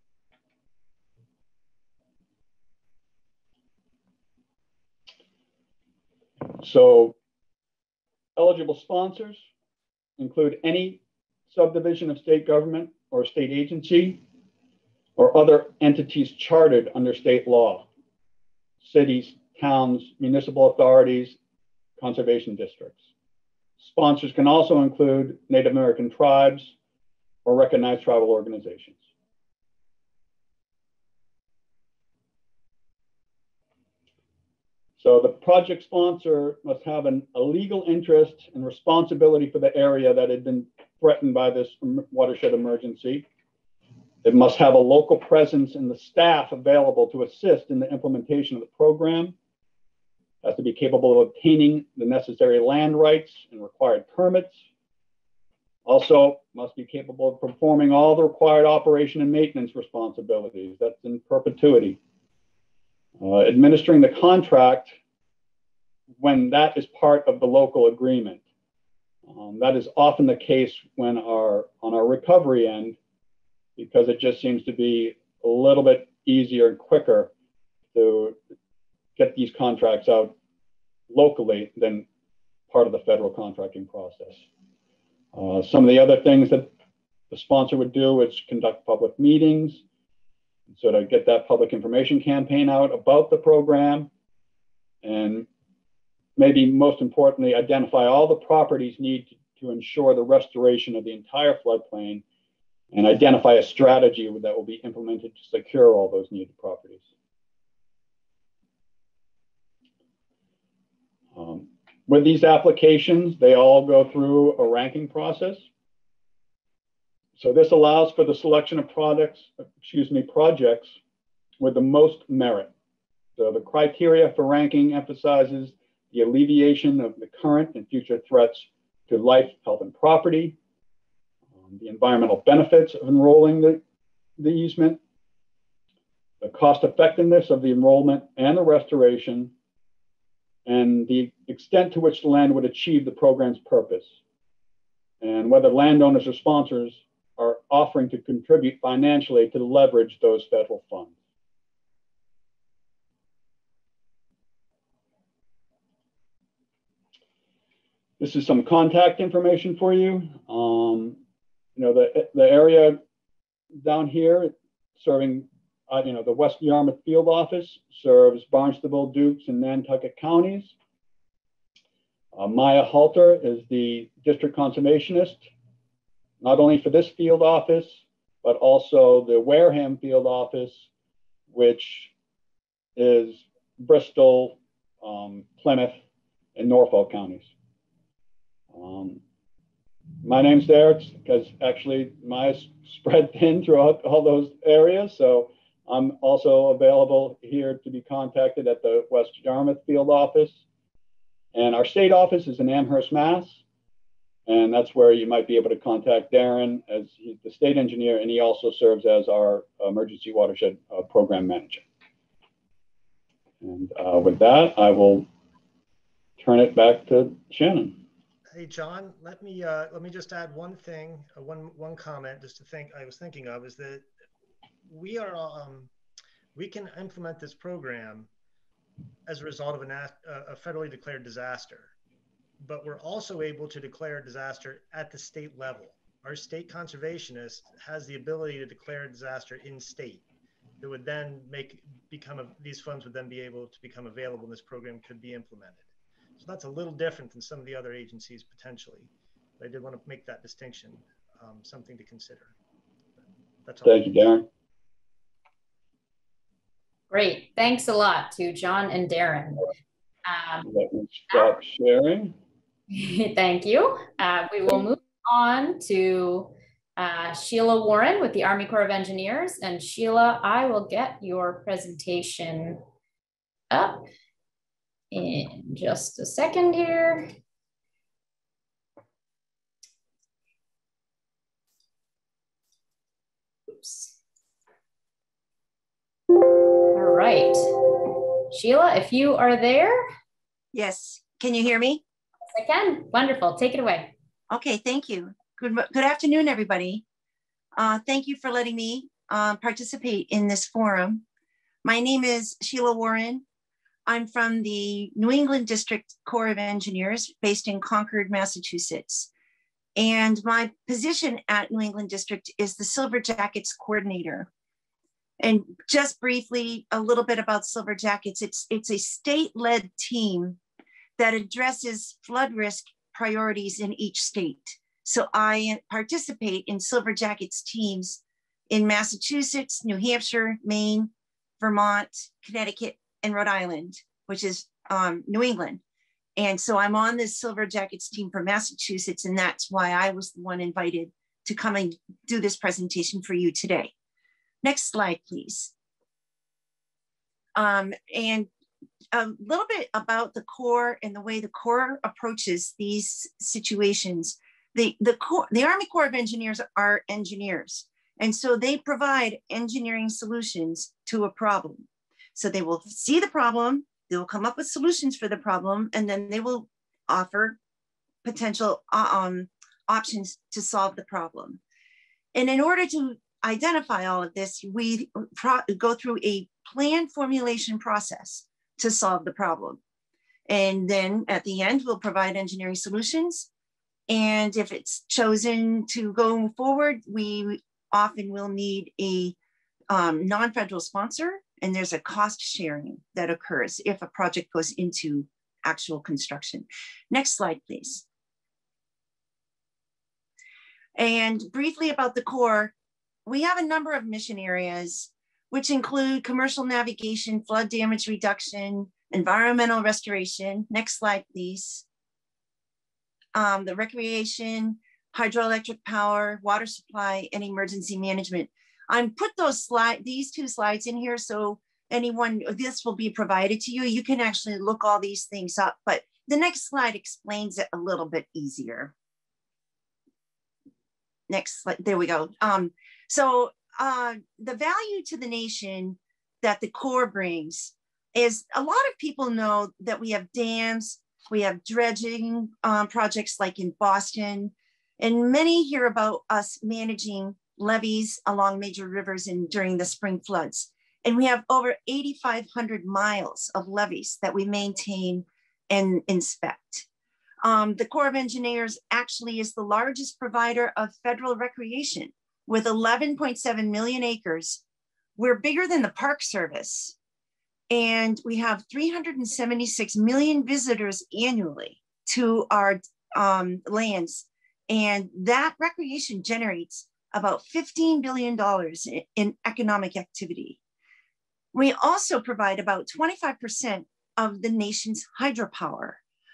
So eligible sponsors include any subdivision of state government or state agency or other entities chartered under state law, cities, towns, municipal authorities, conservation districts. Sponsors can also include Native American tribes or recognized tribal organizations. So the project sponsor must have an, a legal interest and responsibility for the area that had been threatened by this watershed emergency. It must have a local presence and the staff available to assist in the implementation of the program. It has to be capable of obtaining the necessary land rights and required permits. Also must be capable of performing all the required operation and maintenance responsibilities. That's in perpetuity. Uh, administering the contract when that is part of the local agreement. Um, that is often the case when our on our recovery end, because it just seems to be a little bit easier and quicker to get these contracts out locally than part of the federal contracting process. Uh, some of the other things that the sponsor would do is conduct public meetings, so to get that public information campaign out about the program, and maybe most importantly, identify all the properties needed to ensure the restoration of the entire floodplain and identify a strategy that will be implemented to secure all those needed properties. Um, with these applications, they all go through a ranking process. So this allows for the selection of products, excuse me, projects with the most merit. So the criteria for ranking emphasizes the alleviation of the current and future threats to life, health, and property, um, the environmental benefits of enrolling the, the easement, the cost effectiveness of the enrollment and the restoration, and the extent to which the land would achieve the program's purpose, and whether landowners or sponsors are offering to contribute financially to leverage those federal funds. This is some contact information for you. Um, you know, the, the area down here serving, uh, you know, the West Yarmouth Field Office serves Barnstable, Dukes, and Nantucket counties. Uh, Maya Halter is the district conservationist, not only for this field office, but also the Wareham Field Office, which is Bristol, um, Plymouth, and Norfolk counties. Um, my name's there because actually Maya's spread thin throughout all those areas. So I'm also available here to be contacted at the West Yarmouth Field Office. And our state office is in Amherst, Mass. And that's where you might be able to contact Darren, as he's the state engineer, and he also serves as our emergency watershed uh, program manager. And uh, with that, I will turn it back to Shannon. Hey, John, let me uh, let me just add one thing, uh, one one comment, just to think I was thinking of is that we are um, we can implement this program as a result of an, a federally declared disaster, but we're also able to declare a disaster at the state level. Our state conservationist has the ability to declare a disaster in state. That would then make become a, these funds would then be able to become available, and this program could be implemented. So that's a little different than some of the other agencies potentially. But I did want to make that distinction, um, something to consider. That's all. Thank you, Darren. Great. Thanks a lot to John and Darren. Um, Let me stop sharing. Thank you. Uh, we will move on to uh, Sheila Warren with the Army Corps of Engineers. And Sheila, I will get your presentation up in just a second here. Oops. All right. Sheila, if you are there. Yes. Can you hear me? Yes, I can. Wonderful. Take it away. Okay. Thank you. Good, good afternoon, everybody. Uh, thank you for letting me uh, participate in this forum. My name is Sheila Warren. I'm from the New England District Corps of Engineers based in Concord, Massachusetts. And my position at New England District is the Silver Jackets Coordinator. And just briefly, a little bit about Silver Jackets. It's, it's a state-led team that addresses flood risk priorities in each state. So I participate in Silver Jackets teams in Massachusetts, New Hampshire, Maine, Vermont, Connecticut, and Rhode Island, which is um, New England. And so I'm on this Silver Jackets team for Massachusetts, and that's why I was the one invited to come and do this presentation for you today. Next slide, please. Um, and a little bit about the Corps and the way the Corps approaches these situations. The, the, Corps, the Army Corps of Engineers are engineers, and so they provide engineering solutions to a problem. So they will see the problem, they will come up with solutions for the problem, and then they will offer potential um, options to solve the problem. And in order to identify all of this, we go through a plan formulation process to solve the problem. And then at the end, we'll provide engineering solutions. And if it's chosen to go forward, we often will need a um, non-federal sponsor, and there's a cost sharing that occurs if a project goes into actual construction. Next slide, please. And briefly about the Corps, we have a number of mission areas, which include commercial navigation, flood damage reduction, environmental restoration. Next slide, please. Um, the recreation, hydroelectric power, water supply, and emergency management. I put those slide, these two slides in here, so anyone, this will be provided to you. You can actually look all these things up, but the next slide explains it a little bit easier. Next slide, there we go. Um, so uh, the value to the nation that the Corps brings is, a lot of people know that we have dams, we have dredging um, projects like in Boston, and many hear about us managing levees along major rivers and during the spring floods. And we have over eighty-five hundred miles of levees that we maintain and inspect. Um, the Corps of Engineers actually is the largest provider of federal recreation with eleven point seven million acres. We're bigger than the Park Service. And we have three hundred seventy-six million visitors annually to our um, lands. And that recreation generates about fifteen billion dollars in, in economic activity. We also provide about twenty-five percent of the nation's hydropower.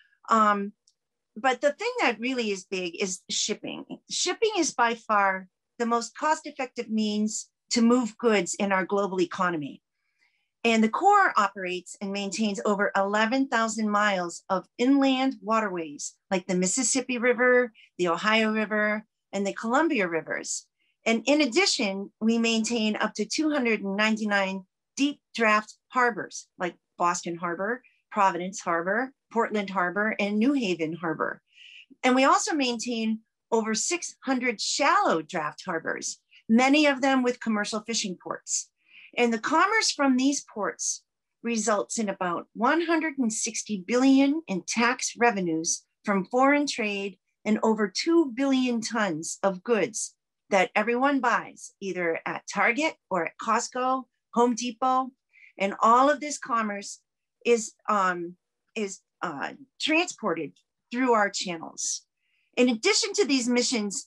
Um, but the thing that really is big is shipping. Shipping is by far the most cost-effective means to move goods in our global economy. And the Corps operates and maintains over eleven thousand miles of inland waterways, like the Mississippi River, the Ohio River, and the Columbia Rivers. And in addition, we maintain up to two hundred ninety-nine deep draft harbors, like Boston Harbor, Providence Harbor, Portland Harbor, and New Haven Harbor. And we also maintain over six hundred shallow draft harbors, many of them with commercial fishing ports. And the commerce from these ports results in about one hundred sixty billion dollars in tax revenues from foreign trade and over two billion tons of goods that everyone buys, either at Target or at Costco, Home Depot. And all of this commerce is, um, is uh, transported through our channels. In addition to these missions,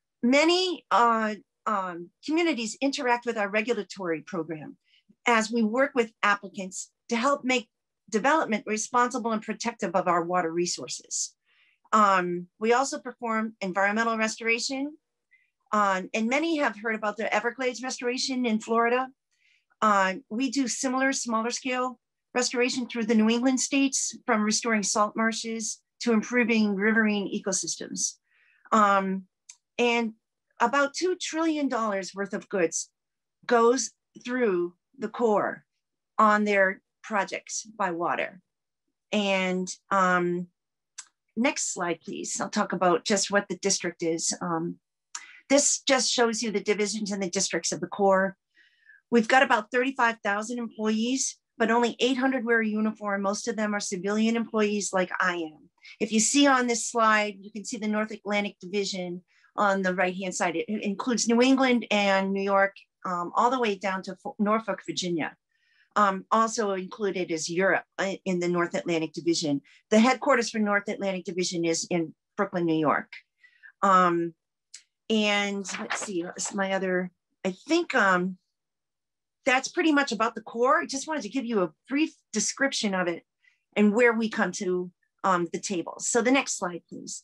many uh, um, communities interact with our regulatory program as we work with applicants to help make development responsible and protective of our water resources. Um, we also perform environmental restoration. Um, and many have heard about the Everglades restoration in Florida. Uh, we do similar smaller scale restoration through the New England states, from restoring salt marshes to improving riverine ecosystems. Um, and about two trillion dollars worth of goods goes through the Corps on their projects by water. And um, next slide, please. I'll talk about just what the district is. Um, this just shows you the divisions and the districts of the Corps. We've got about thirty-five thousand employees, but only eight hundred wear a uniform. Most of them are civilian employees like I am. If you see on this slide, you can see the North Atlantic Division on the right-hand side. It includes New England and New York, um, all the way down to Norfolk, Virginia. Um, also included is Europe in the North Atlantic Division. The headquarters for North Atlantic Division is in Brooklyn, New York. Um, and let's see, what's my other, I think um, that's pretty much about the Corps. I just wanted to give you a brief description of it and where we come to um, the table. So the next slide, please.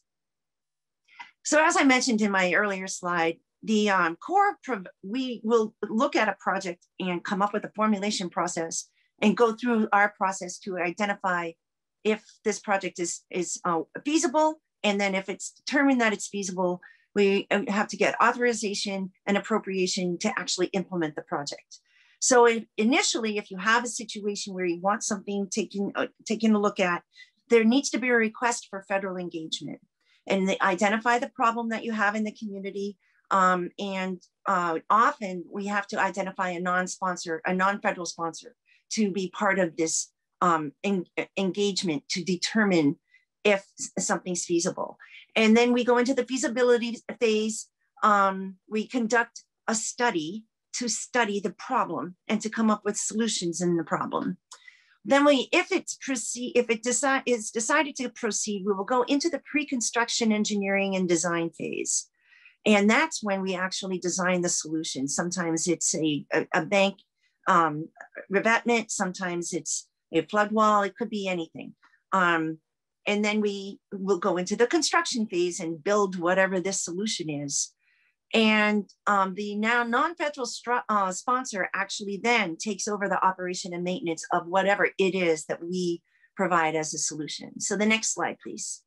So as I mentioned in my earlier slide, the um, Corps, we will look at a project and come up with a formulation process and go through our process to identify if this project is, is uh, feasible. And then if it's determined that it's feasible, we have to get authorization and appropriation to actually implement the project. So if, initially, if you have a situation where you want something taken, uh, taken a look at, there needs to be a request for federal engagement, and they identify the problem that you have in the community. Um, and uh, often we have to identify a non-sponsor, a non-federal sponsor to be part of this um, en engagement to determine if something's feasible. And then we go into the feasibility phase. Um, we conduct a study to study the problem and to come up with solutions in the problem. Then we, if it's proceed, if it decide, is decided to proceed, we will go into the pre-construction engineering and design phase. And that's when we actually design the solution. Sometimes it's a, a, a bank um, revetment, sometimes it's a flood wall, it could be anything. Um, and then we will go into the construction phase and build whatever this solution is. And um, the now non-federal uh, sponsor actually then takes over the operation and maintenance of whatever it is that we provide as a solution. So the next slide, please.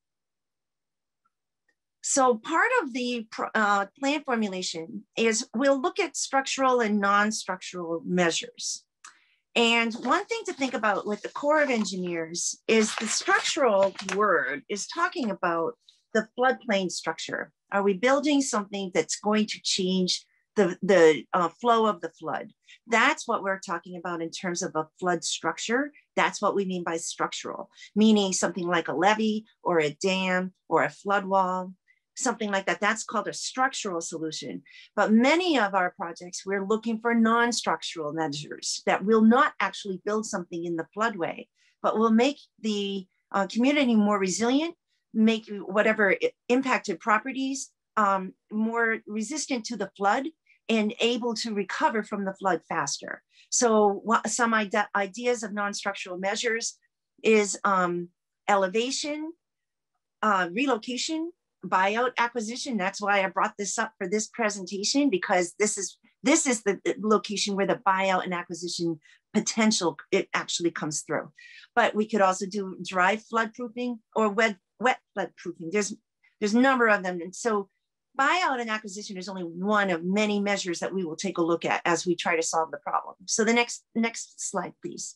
So part of the uh, plan formulation is we'll look at structural and non-structural measures. And one thing to think about with the Corps of Engineers is the structural word is talking about the floodplain structure. Are we building something that's going to change the, the uh, flow of the flood? That's what we're talking about in terms of a flood structure. That's what we mean by structural, meaning something like a levee or a dam or a flood wall, something like that. That's called a structural solution. But many of our projects, we're looking for non-structural measures that will not actually build something in the floodway, but will make the uh, community more resilient, make whatever impacted properties um, more resistant to the flood and able to recover from the flood faster. So what, some ide ideas of non-structural measures is um, elevation, uh, relocation, buyout acquisition. That's why I brought this up for this presentation, because this is this is the location where the buyout and acquisition potential it actually comes through. But we could also do dry flood proofing or wet wet flood proofing. There's there's a number of them, and so buyout and acquisition is only one of many measures that we will take a look at as we try to solve the problem. So the next next slide, please.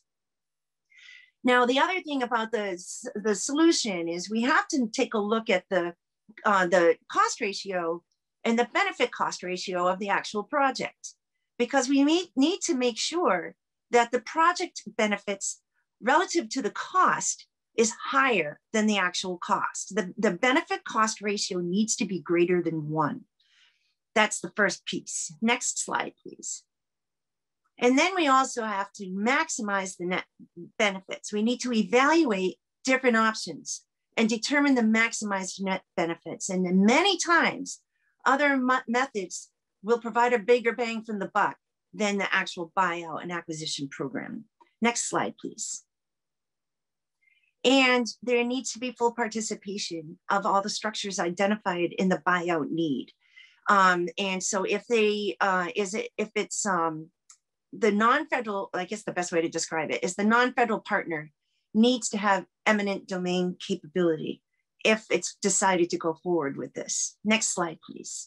Now the other thing about the the solution is we have to take a look at the Uh, the cost ratio and the benefit cost ratio of the actual project, because we need, need to make sure that the project benefits relative to the cost is higher than the actual cost. The, the benefit cost ratio needs to be greater than one. That's the first piece. Next slide, please. And then we also have to maximize the net benefits. We need to evaluate different options and determine the maximized net benefits. And then many times, other methods will provide a bigger bang from the buck than the actual buyout and acquisition program. Next slide, please. And there needs to be full participation of all the structures identified in the buyout need. Um, and so if they, uh, is it, if it's um, the non-federal, I guess the best way to describe it is the non-federal partner needs to have eminent domain capability if it's decided to go forward with this. Next slide, please.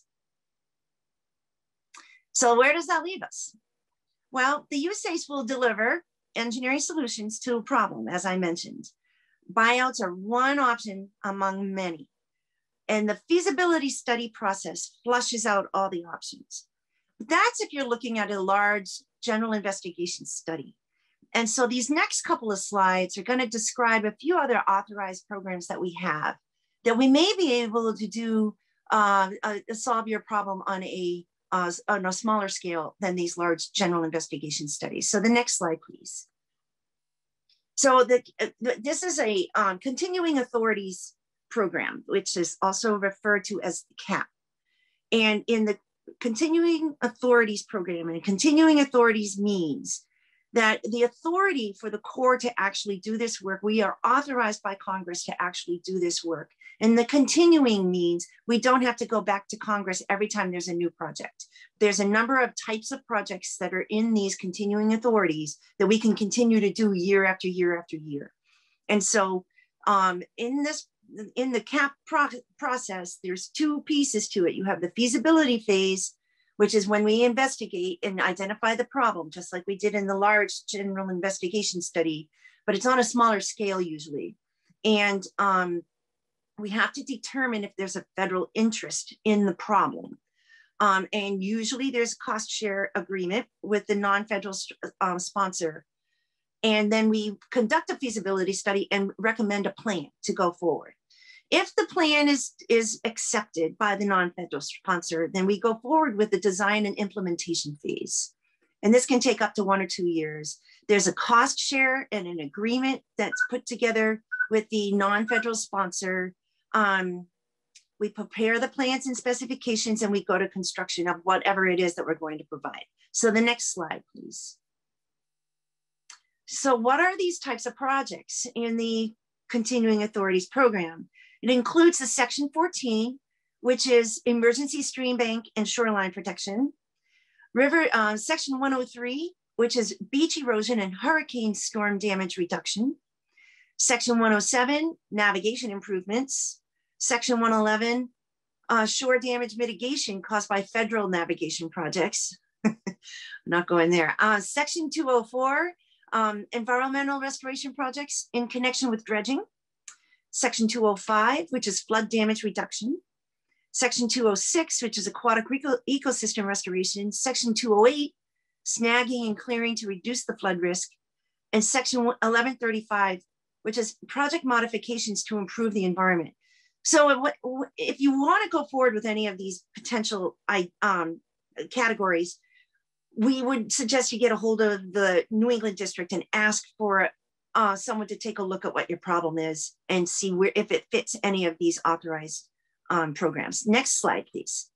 So where does that leave us? Well, the U S A S will deliver engineering solutions to a problem, as I mentioned. Buyouts are one option among many. And the feasibility study process flushes out all the options. But that's if you're looking at a large general investigation study. And so these next couple of slides are going to describe a few other authorized programs that we have that we may be able to do uh, uh, solve your problem on a, uh, on a smaller scale than these large general investigation studies. So the next slide, please. So the, uh, this is a um, continuing authorities program, which is also referred to as the C A P. And in the continuing authorities program, and continuing authorities means that the authority for the Corps to actually do this work, we are authorized by Congress to actually do this work. And the continuing means we don't have to go back to Congress every time there's a new project. There's a number of types of projects that are in these continuing authorities that we can continue to do year after year after year. And so um, in this, in the C A P pro process, there's two pieces to it. You have the feasibility phase, which is when we investigate and identify the problem, just like we did in the large general investigation study, but it's on a smaller scale usually. And um, we have to determine if there's a federal interest in the problem. Um, and usually there's a cost share agreement with the non-federal um, sponsor. And then we conduct a feasibility study and recommend a plan to go forward. If the plan is, is accepted by the non-federal sponsor, then we go forward with the design and implementation phase. And this can take up to one or two years. There's a cost share and an agreement that's put together with the non-federal sponsor. Um, we prepare the plans and specifications and we go to construction of whatever it is that we're going to provide. So the next slide, please. So what are these types of projects in the Continuing Authorities program? It includes the Section fourteen, which is emergency stream bank and shoreline protection. River uh, Section one oh three, which is beach erosion and hurricane storm damage reduction. Section one oh seven, navigation improvements. Section one eleven, uh, shore damage mitigation caused by federal navigation projects. I'm not going there. Uh, Section two oh four, um, environmental restoration projects in connection with dredging. Section two oh five, which is flood damage reduction. Section two oh six, which is aquatic eco ecosystem restoration. Section two oh eight, snagging and clearing to reduce the flood risk. And Section eleven thirty-five, which is project modifications to improve the environment. So if you want to go forward with any of these potential um, categories, we would suggest you get a hold of the New England district and ask for uh, someone to take a look at what your problem is and see where if it fits any of these authorized um, programs. Next slide, please.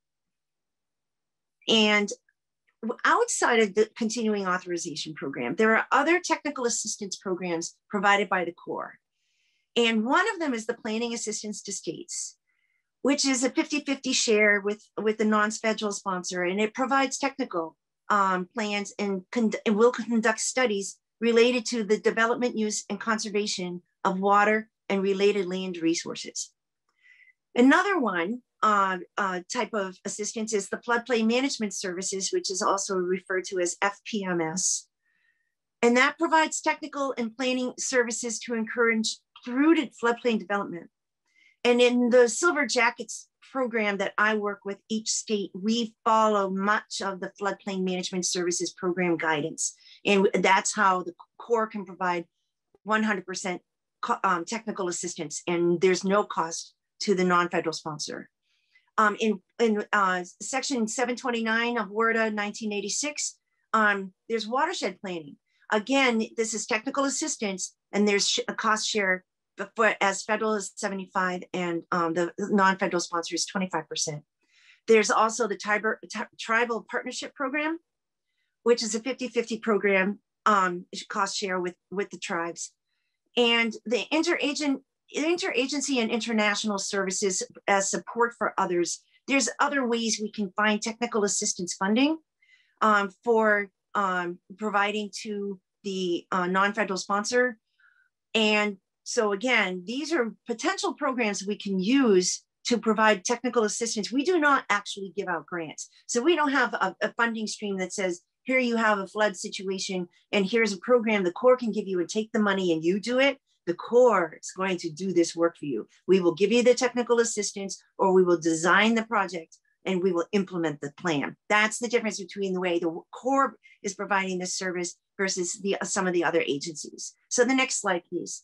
And outside of the continuing authorization program, there are other technical assistance programs provided by the Corps. And one of them is the planning assistance to states, which is a fifty fifty share with, with the non-federal sponsor. And it provides technical um, plans and, and will conduct studies related to the development, use, and conservation of water and related land resources. Another one uh, uh, type of assistance is the floodplain management services, which is also referred to as F P M S. And that provides technical and planning services to encourage prudent floodplain development. And in the Silver Jackets program that I work with each state, we follow much of the floodplain management services program guidance. And that's how the Corps can provide one hundred percent um, technical assistance, and there's no cost to the non-federal sponsor. Um, in in uh, section seven twenty-nine of WRDA nineteen eighty-six, um, there's watershed planning. Again, this is technical assistance, and there's a cost share for, as federal is seventy-five and um, the non-federal sponsor is twenty-five percent. There's also the Tribal Partnership Program, which is a fifty fifty program, um, cost share with, with the tribes. And the interagent, interagency and international services as support for others. There's other ways we can find technical assistance funding um, for um, providing to the uh, non-federal sponsor. And so again, these are potential programs we can use to provide technical assistance. We do not actually give out grants. So we don't have a, a funding stream that says, here you have a flood situation and here's a program the Corps can give you and take the money and you do it. The Corps is going to do this work for you. We will give you the technical assistance, or we will design the project and we will implement the plan. That's the difference between the way the Corps is providing this service versus the, some of the other agencies. So the next slide, please.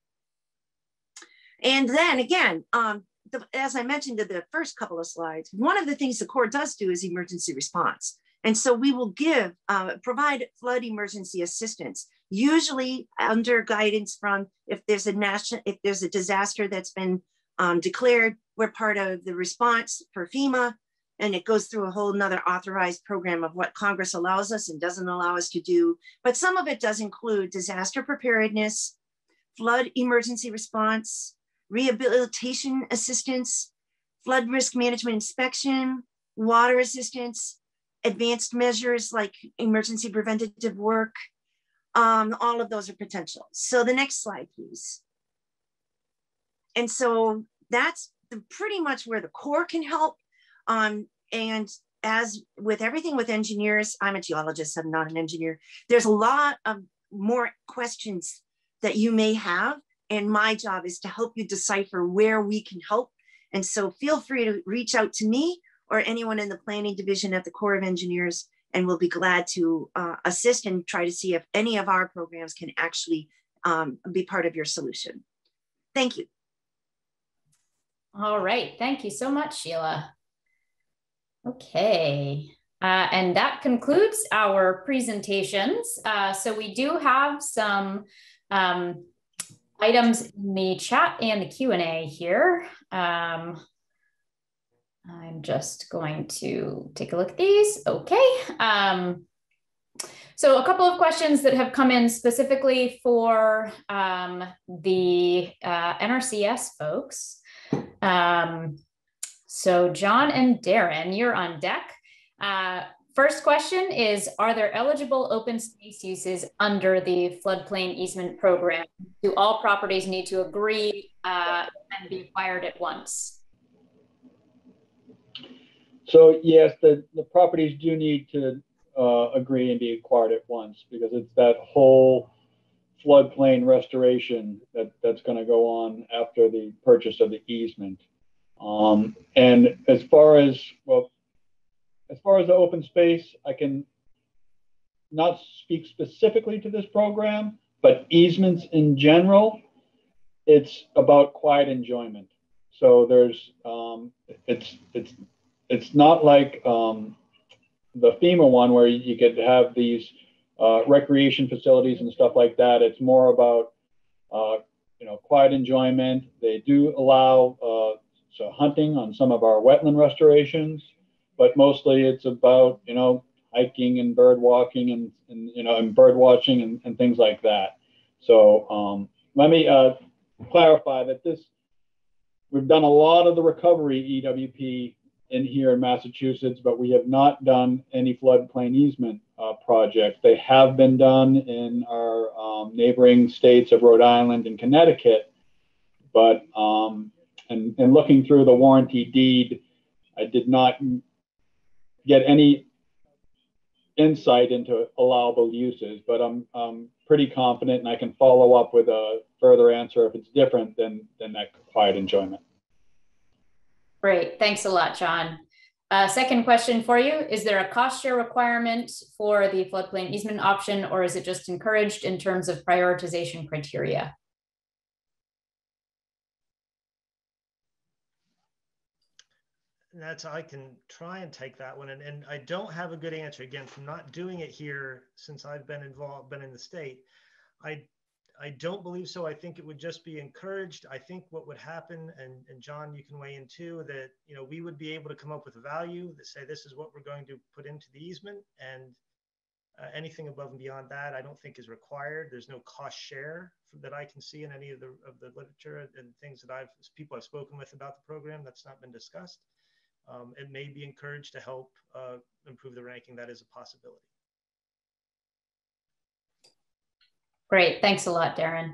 And then again, um, the, as I mentioned in the first couple of slides, one of the things the Corps does do is emergency response. And so we will give, uh, provide flood emergency assistance, usually under guidance from if there's a national, if there's a disaster that's been um, declared, we're part of the response for FEMA, and it goes through a whole nother authorized program of what Congress allows us and doesn't allow us to do. But some of it does include disaster preparedness, flood emergency response, rehabilitation assistance, flood risk management inspection, water assistance, advanced measures like emergency preventative work. Um, all of those are potential. So the next slide, please. And so that's the, pretty much where the Corps can help. Um, and as with everything with engineers, I'm a geologist, I'm not an engineer. There's a lot of more questions that you may have. And my job is to help you decipher where we can help. And so feel free to reach out to me or anyone in the planning division at the Corps of Engineers, and we'll be glad to uh, assist and try to see if any of our programs can actually um, be part of your solution. Thank you. All right, thank you so much, Sheila. Okay, uh, and that concludes our presentations. Uh, so we do have some um, items in the chat and the Q and A here. Um, I'm just going to take a look at these. Okay. Um, so a couple of questions that have come in specifically for um, the uh, N R C S folks. Um, so John and Darren, you're on deck. Uh, first question is, are there eligible open space uses under the floodplain easement program? Do all properties need to agree uh, and be acquired at once? So yes, the, the properties do need to uh, agree and be acquired at once, because it's that whole floodplain restoration that, that's going to go on after the purchase of the easement. Um, and as far as, well, as far as the open space, I can not speak specifically to this program, but easements in general, it's about quiet enjoyment. So there's, um, it's, it's, it's not like um, the FEMA one where you could have these uh, recreation facilities and stuff like that. It's more about, uh, you know, quiet enjoyment. They do allow uh, so hunting on some of our wetland restorations, but mostly it's about, you know, hiking and bird walking and, and you know, and bird watching and, and things like that. So um, let me uh, clarify that this, we've done a lot of the recovery E W P in here in Massachusetts, but we have not done any floodplain easement uh, projects. They have been done in our um, neighboring states of Rhode Island and Connecticut, but um, and, and looking through the warranty deed, I did not get any insight into allowable uses, but I'm, I'm pretty confident, and I can follow up with a further answer if it's different than, than that quiet enjoyment. Great, thanks a lot, John. Uh, second question for you, is there a cost share requirement for the floodplain easement option, or is it just encouraged in terms of prioritization criteria? That's, I can try and take that one. And, and I don't have a good answer, again, from not doing it here since I've been involved, been in the state. I I don't believe so. I think it would just be encouraged. I think what would happen, and, and John, you can weigh in too, that, you know, we would be able to come up with a value that say, this is what we're going to put into the easement. And Uh, anything above and beyond that, I don't think is required. There's no cost share that I can see in any of the of the literature and things that I've people I've spoken with about the program. That's not been discussed. Um, it may be encouraged to help uh, improve the ranking. That is a possibility. Great, thanks a lot, Darren.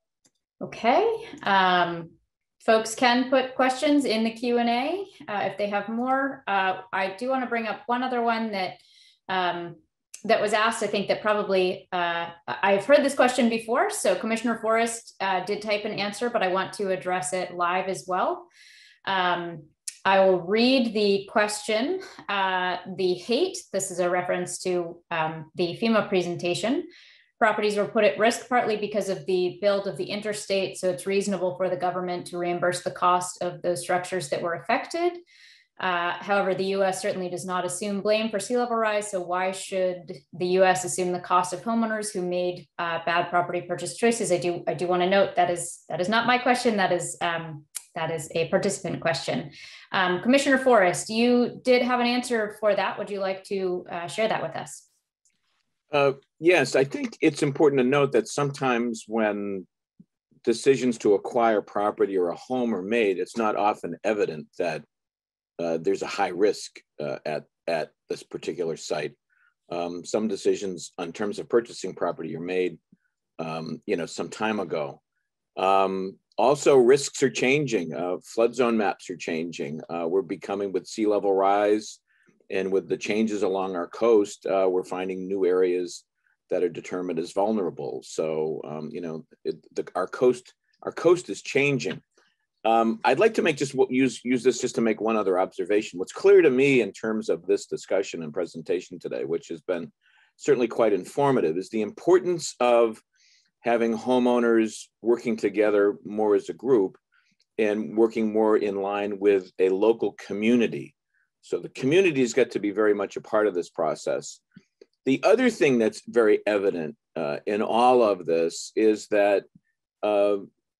Okay, um, folks can put questions in the Q and A uh, if they have more. Uh, I do want to bring up one other one that um, that was asked. I think that probably uh, I've heard this question before. So Commissioner Forrest uh, did type an answer, but I want to address it live as well. Um, I will read the question. Uh, the hate, this is a reference to um, the FEMA presentation. Properties were put at risk partly because of the build of the interstate, so it's reasonable for the government to reimburse the cost of those structures that were affected. Uh, however, the U S certainly does not assume blame for sea level rise, so why should the U S assume the cost of homeowners who made uh, bad property purchase choices? I do, I do want to note that is that is not my question. That is um, that is a participant question. Um, Commissioner Forrest, you did have an answer for that. Would you like to uh, share that with us? Uh, yes, I think it's important to note that sometimes when decisions to acquire property or a home are made, it's not often evident that uh, there's a high risk uh, at, at this particular site. Um, some decisions in terms of purchasing property are made, um, you know, some time ago. Um, also, risks are changing. Uh, flood zone maps are changing. Uh, we're becoming, with sea level rise, and with the changes along our coast, uh, we're finding new areas that are determined as vulnerable. So, um, you know, it, the, our coast, our coast is changing. Um, I'd like to make just use use this just to make one other observation. What's clear to me in terms of this discussion and presentation today, which has been certainly quite informative, is the importance of having homeowners working together more as a group and working more in line with a local community. So the community's got to be very much a part of this process. The other thing that's very evident uh, in all of this is that uh,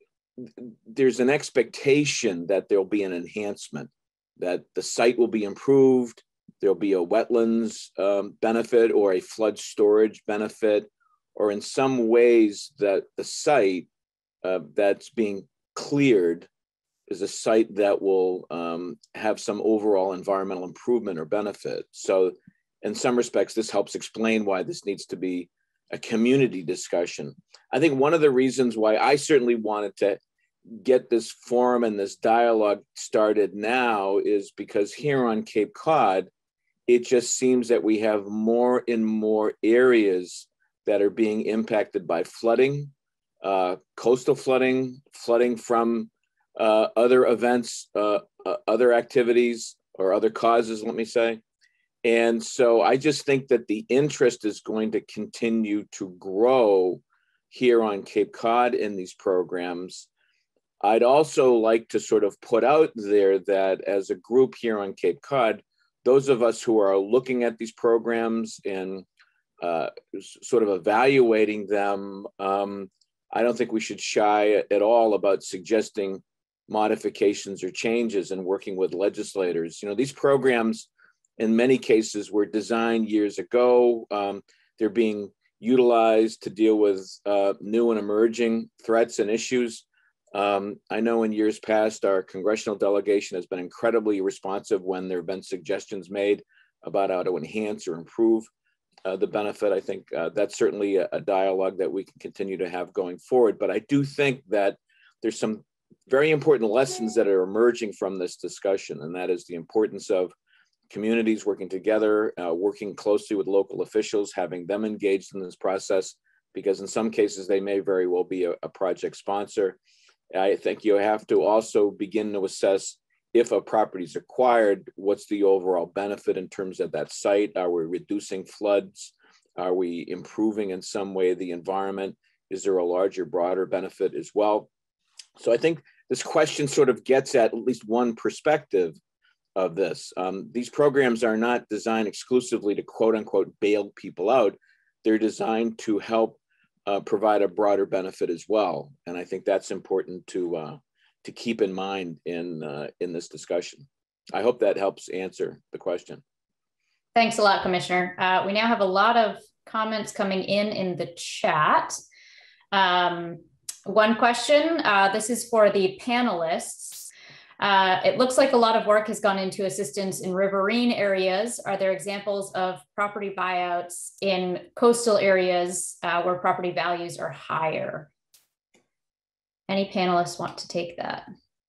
there's an expectation that there'll be an enhancement, that the site will be improved, there'll be a wetlands um, benefit or a flood storage benefit, or in some ways that the site uh, that's being cleared is a site that will um, have some overall environmental improvement or benefit. So in some respects, this helps explain why this needs to be a community discussion. I think one of the reasons why I certainly wanted to get this forum and this dialogue started now is because here on Cape Cod, it just seems that we have more and more areas that are being impacted by flooding, uh, coastal flooding, flooding from Uh, other events, uh, uh, other activities, or other causes, let me say. And so I just think that the interest is going to continue to grow here on Cape Cod in these programs. I'd also like to sort of put out there that as a group here on Cape Cod, those of us who are looking at these programs and uh, sort of evaluating them, um, I don't think we should shy at all about suggesting modifications or changes and working with legislators. You know, these programs in many cases were designed years ago. Um, they're being utilized to deal with uh, new and emerging threats and issues. Um, I know in years past, our congressional delegation has been incredibly responsive when there have been suggestions made about how to enhance or improve uh, the benefit. I think uh, that's certainly a, a dialogue that we can continue to have going forward. But I do think that there's some very important lessons that are emerging from this discussion, and that is the importance of communities working together, uh, working closely with local officials, having them engaged in this process, because in some cases they may very well be a, a project sponsor. I think you have to also begin to assess, if a property is acquired, what's the overall benefit in terms of that site? Are we reducing floods? Are we improving in some way the environment? Is there a larger, broader benefit as well? So I think this question sort of gets at at least one perspective of this. Um, these programs are not designed exclusively to quote unquote bail people out. They're designed to help uh, provide a broader benefit as well. And I think that's important to uh, to keep in mind in, uh, in this discussion. I hope that helps answer the question. Thanks a lot, Commissioner. Uh, we now have a lot of comments coming in in the chat. Um, one question, uh, this is for the panelists. Uh, it looks like a lot of work has gone into assistance in riverine areas. Are there examples of property buyouts in coastal areas uh, where property values are higher? Any panelists want to take that?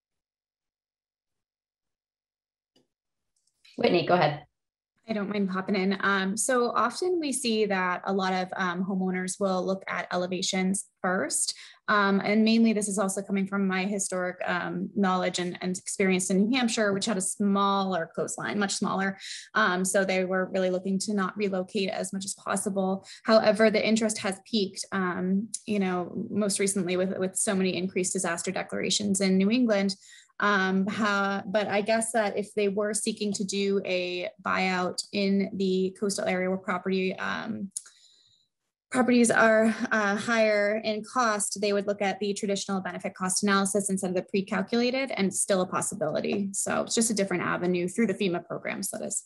Whitney, go ahead. I don't mind popping in. Um, so often we see that a lot of um, homeowners will look at elevations first. Um, and mainly this is also coming from my historic um, knowledge and, and experience in New Hampshire, which had a smaller coastline, much smaller. Um, so they were really looking to not relocate as much as possible. However, the interest has peaked, um, you know, most recently with, with so many increased disaster declarations in New England. Um, how, but I guess that if they were seeking to do a buyout in the coastal area where property um, properties are uh, higher in cost, they would look at the traditional benefit cost analysis instead of the pre-calculated, and still a possibility. So it's just a different avenue through the FEMA programs, that is.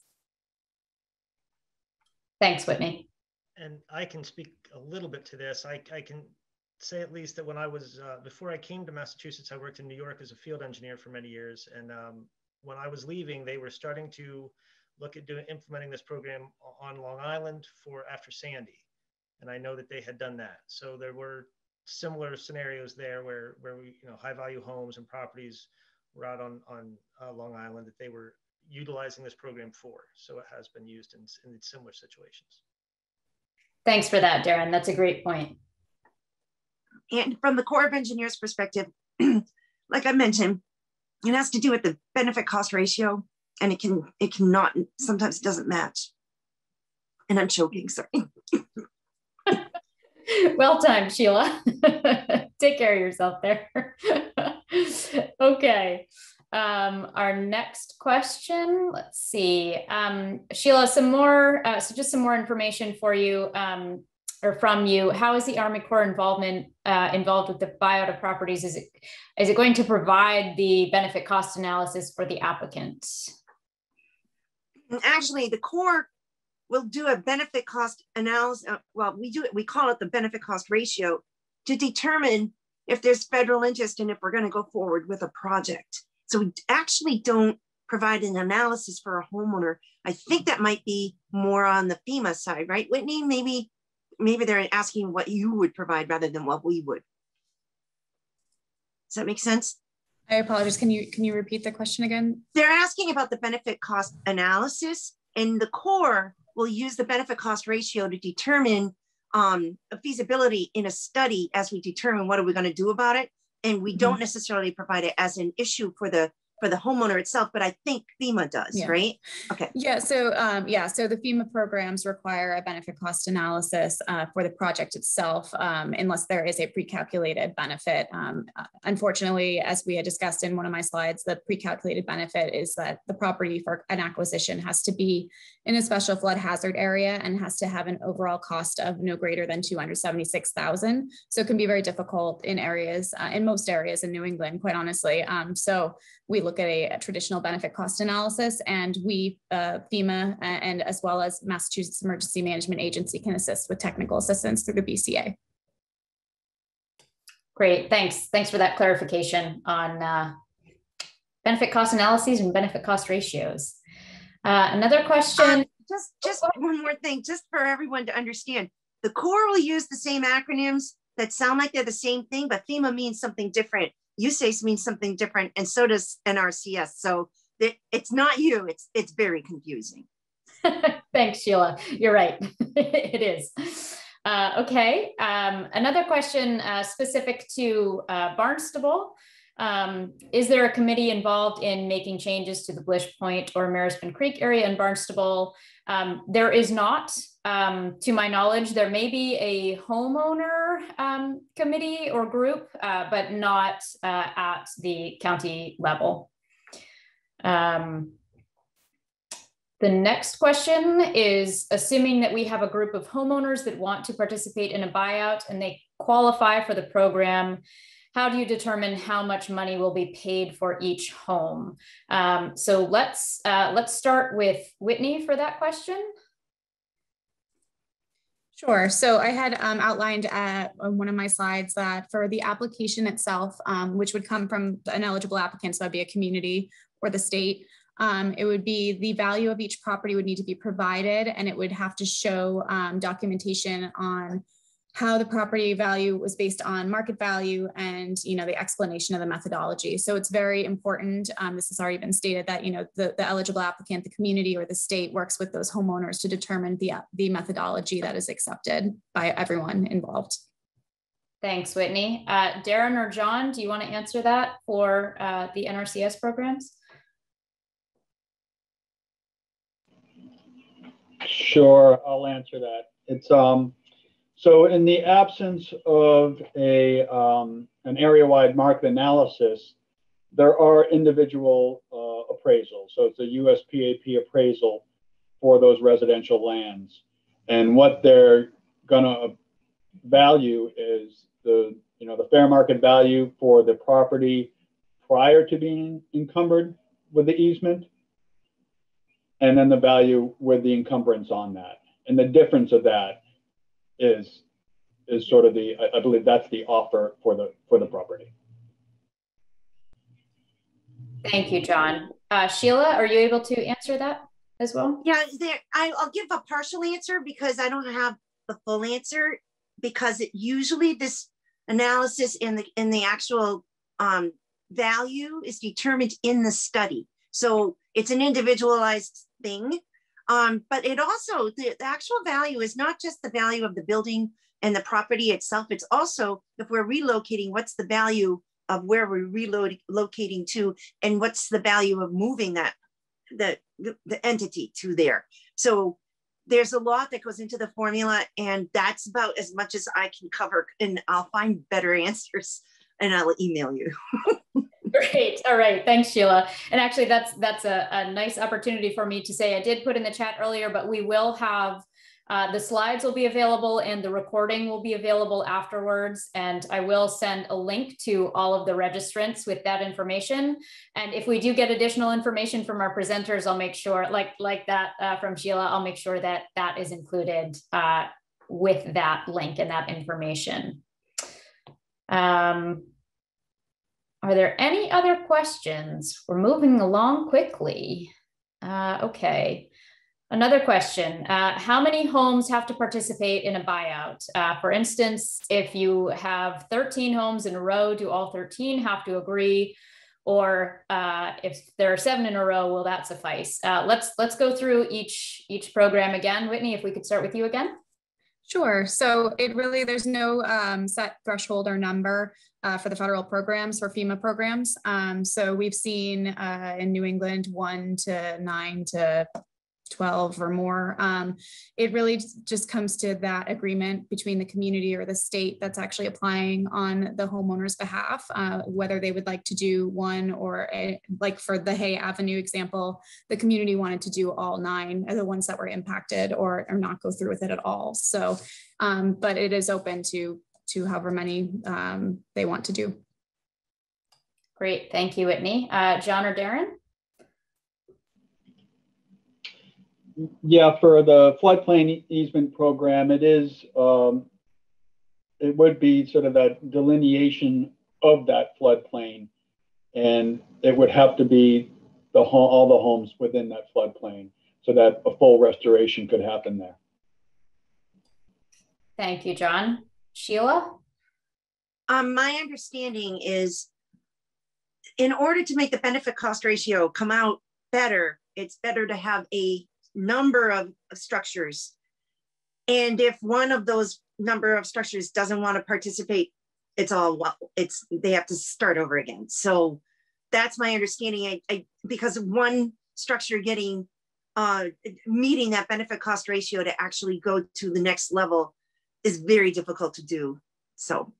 Thanks, Whitney. And I can speak a little bit to this. I, I can say at least that when I was, uh, before I came to Massachusetts, I worked in New York as a field engineer for many years. And um, when I was leaving, they were starting to look at doing, implementing this program on Long Island for after Sandy. And I know that they had done that. So there were similar scenarios there where, where we, you know, high value homes and properties were out on, on uh, Long Island that they were utilizing this program for. So it has been used in, in similar situations. Thanks for that, Darren. That's a great point. And from the Corps of Engineers perspective, like I mentioned, it has to do with the benefit cost ratio, and it can, it cannot, sometimes it doesn't match. And I'm choking, sorry. Well timed, Sheila. Take care of yourself there. Okay. Um, our next question, let's see. Um, Sheila, some more, uh, so just some more information for you. Um, or from you, how is the Army Corps involvement uh, involved with the buyout of properties? Is it, is it going to provide the benefit cost analysis for the applicant? Actually, the Corps will do a benefit cost analysis. Uh, well, we do it, we call it the benefit cost ratio, to determine if there's federal interest and if we're gonna go forward with a project. So we actually don't provide an analysis for a homeowner. I think that might be more on the FEMA side, right, Whitney? Maybe Maybe they're asking what you would provide rather than what we would. Does that make sense? I apologize. Can you can you repeat the question again? They're asking about the benefit cost analysis, and the Corps will use the benefit cost ratio to determine um, a feasibility in a study as we determine what are we going to do about it. And we mm-hmm. don't necessarily provide it as an issue for the for the homeowner itself, but I think FEMA does, yeah. Right? Okay. Yeah, so um, yeah, so the FEMA programs require a benefit cost analysis uh, for the project itself, um, unless there is a pre-calculated benefit. Um, unfortunately, as we had discussed in one of my slides, the pre-calculated benefit is that the property for an acquisition has to be in a special flood hazard area and has to have an overall cost of no greater than two hundred seventy-six thousand dollars. So it can be very difficult in areas, uh, in most areas in New England, quite honestly. Um, so we look at a, a traditional benefit cost analysis, and we, uh, FEMA, uh, and as well as Massachusetts Emergency Management Agency can assist with technical assistance through the B C A. Great, thanks. Thanks for that clarification on uh, benefit cost analyses and benefit cost ratios. Uh, another question. Um, just, just one more thing, just for everyone to understand. The Corps will use the same acronyms that sound like they're the same thing, but FEMA means something different. U S A C means something different, and so does N R C S. So it, it's not you, it's, it's very confusing. Thanks, Sheila. You're right, it is. Uh, okay, um, another question uh, specific to uh, Barnstable. Um, is there a committee involved in making changes to the Blish Point or Marispen Creek area in Barnstable? Um, there is not, um, to my knowledge. There may be a homeowner um, committee or group, uh, but not uh, at the county level. Um, the next question is, assuming that we have a group of homeowners that want to participate in a buyout and they qualify for the program, how do you determine how much money will be paid for each home? Um, so let's uh, let's start with Whitney for that question. Sure. So I had um, outlined at on one of my slides that for the application itself, um, which would come from an eligible applicant, so that'd be a community or the state, um, it would be the value of each property would need to be provided, and it would have to show um, documentation on how the property value was based on market value and, you know, the explanation of the methodology. So it's very important. Um, this has already been stated that, you know, the, the eligible applicant, the community or the state works with those homeowners to determine the, the methodology that is accepted by everyone involved. Thanks, Whitney. Uh, Darren or John, do you want to answer that for uh, the N R C S programs? Sure, I'll answer that. It's, um, So in the absence of a, um, an area-wide market analysis, there are individual uh, appraisals. So it's a U S P A P appraisal for those residential lands. And what they're gonna value is the, you know, the fair market value for the property prior to being encumbered with the easement, and then the value with the encumbrance on that. And the difference of that is is sort of the, I, I believe that's the offer for the for the property. Thank you, John. Uh, Sheila, are you able to answer that as well? Yeah, there. I, I'll give a partial answer because I don't have the full answer, because it usually this analysis in the in the actual um, value is determined in the study. So it's an individualized thing. Um, but it also, the, the actual value is not just the value of the building and the property itself. It's also, if we're relocating, what's the value of where we're relocating to, and what's the value of moving that, the, the, the entity to there. So there's a lot that goes into the formula, and that's about as much as I can cover, and I'll find better answers and I'll email you. Great. All right. Thanks, Sheila. And actually, that's that's a, a nice opportunity for me to say, I did put in the chat earlier, but we will have uh, the slides will be available and the recording will be available afterwards. And I will send a link to all of the registrants with that information. And if we do get additional information from our presenters, I'll make sure, like, like that uh, from Sheila, I'll make sure that that is included uh, with that link and that information. Um, Are there any other questions? We're moving along quickly. Uh, okay, another question. Uh, how many homes have to participate in a buyout? Uh, for instance, if you have thirteen homes in a row, do all thirteen have to agree? Or uh, if there are seven in a row, will that suffice? Uh, let's, let's go through each, each program again. Whitney, if we could start with you again. Sure. So it really, there's no um, set threshold or number uh, for the federal programs, for FEMA programs. Um, so we've seen uh, in New England, one to nine to twelve or more. Um, it really just comes to that agreement between the community or the state that's actually applying on the homeowner's behalf, uh, whether they would like to do one or a, like for the Hay Avenue example, the community wanted to do all nine of the ones that were impacted or, or not go through with it at all. So, um, but it is open to, to however many um, they want to do. Great, thank you, Whitney. Uh, John or Darren? Yeah, for the floodplain easement program, it is, um, it would be sort of that delineation of that floodplain, and it would have to be the home, all the homes within that floodplain, so that a full restoration could happen there. Thank you, John. Sheila? Um, my understanding is, in order to make the benefit cost ratio come out better, it's better to have a number of structures. And if one of those number of structures doesn't want to participate, it's all, well, it's, they have to start over again. So that's my understanding. I, I because one structure getting, uh, meeting that benefit cost ratio to actually go to the next level is very difficult to do. So.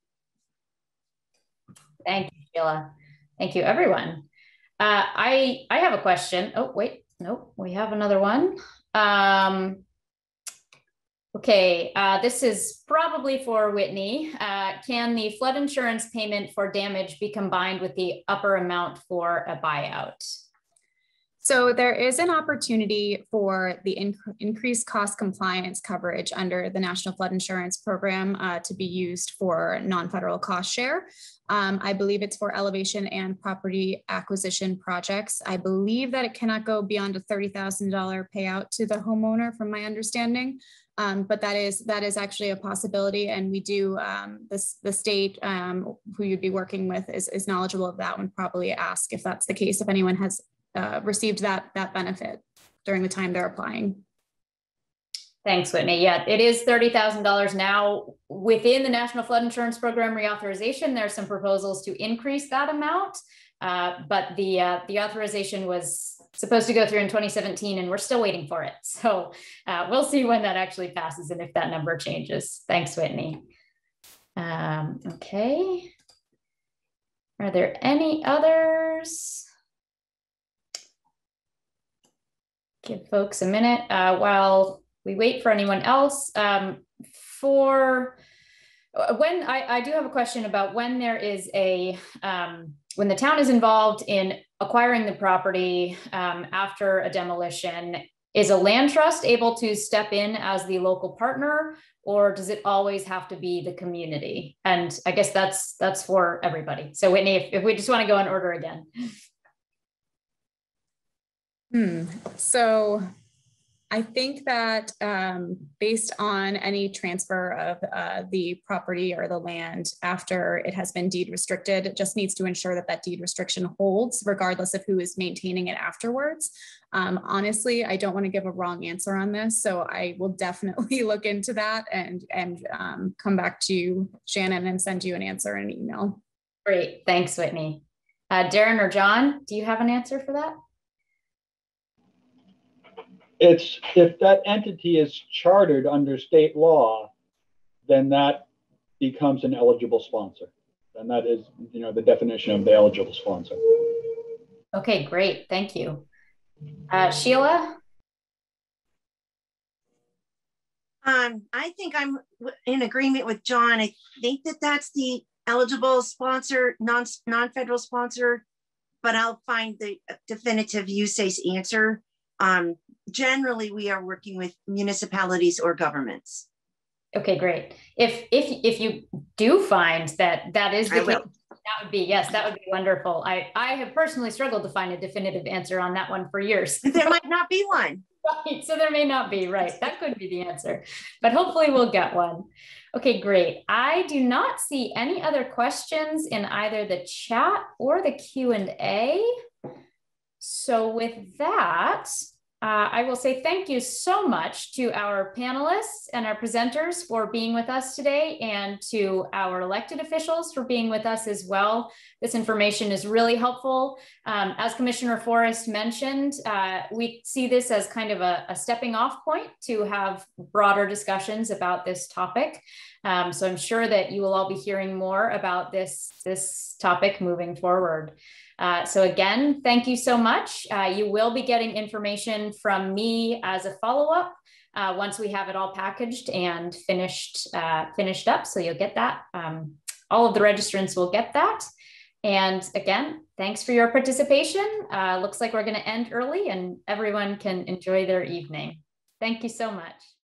Thank you, Sheila. Thank you, everyone. Uh, I, I have a question. Oh, wait. Nope, we have another one. Um, okay, uh, this is probably for Whitney. Uh, can the flood insurance payment for damage be combined with the upper amount for a buyout? So there is an opportunity for the inc increased cost compliance coverage under the National Flood Insurance Program uh, to be used for non-federal cost share. Um, I believe it's for elevation and property acquisition projects. I believe that it cannot go beyond a thirty thousand dollar payout to the homeowner, from my understanding. Um, but that is that is actually a possibility, and we do um, this, the state um, who you'd be working with is, is knowledgeable of that one. Probably ask if that's the case, if anyone has uh, received that that benefit during the time they're applying. Thanks, Whitney. Yeah, it is thirty thousand dollars now within the National Flood Insurance Program reauthorization. There's some proposals to increase that amount, uh, but the uh, the authorization was supposed to go through in twenty seventeen, and we're still waiting for it. So uh, we'll see when that actually passes and if that number changes. Thanks, Whitney. Um, okay. Are there any others? Give folks a minute uh, while we wait for anyone else. Um, for when I, I do have a question about when there is a, um, when the town is involved in acquiring the property um, after a demolition, is a land trust able to step in as the local partner, or does it always have to be the community? And I guess that's that's for everybody. So Whitney, if, if we just want to go in order again. Hmm. So I think that um, based on any transfer of uh, the property or the land after it has been deed restricted, it just needs to ensure that that deed restriction holds regardless of who is maintaining it afterwards. Um, honestly, I don't want to give a wrong answer on this, so I will definitely look into that and, and um, come back to you, Shannon, and send you an answer in an email. Great, thanks, Whitney. Uh, Darren or John, do you have an answer for that? It's if that entity is chartered under state law, then that becomes an eligible sponsor. And that is, you know, the definition of the eligible sponsor. Okay, great. Thank you. Uh, Sheila? Um, I think I'm in agreement with John. I think that that's the eligible sponsor, non, non-federal sponsor, but I'll find the definitive U S A S answer. Um, generally, we are working with municipalities or governments. Okay, great. If if if you do find that that is the I case, will. that would be, yes, that would be wonderful. I I have personally struggled to find a definitive answer on that one for years. There might not be one. Right, so there may not be, right? That could be the answer, but hopefully we'll get one. Okay, great. I do not see any other questions in either the chat or the Q and A. So with that, uh, I will say thank you so much to our panelists and our presenters for being with us today, and to our elected officials for being with us as well. This information is really helpful. Um, as Commissioner Forrest mentioned, uh, we see this as kind of a, a stepping off point to have broader discussions about this topic. Um, so I'm sure that you will all be hearing more about this, this topic moving forward. Uh, so again, thank you so much. Uh, you will be getting information from me as a follow-up uh, once we have it all packaged and finished, uh, finished up. So you'll get that. Um, all of the registrants will get that. And again, thanks for your participation. Uh, looks like we're going to end early and everyone can enjoy their evening. Thank you so much.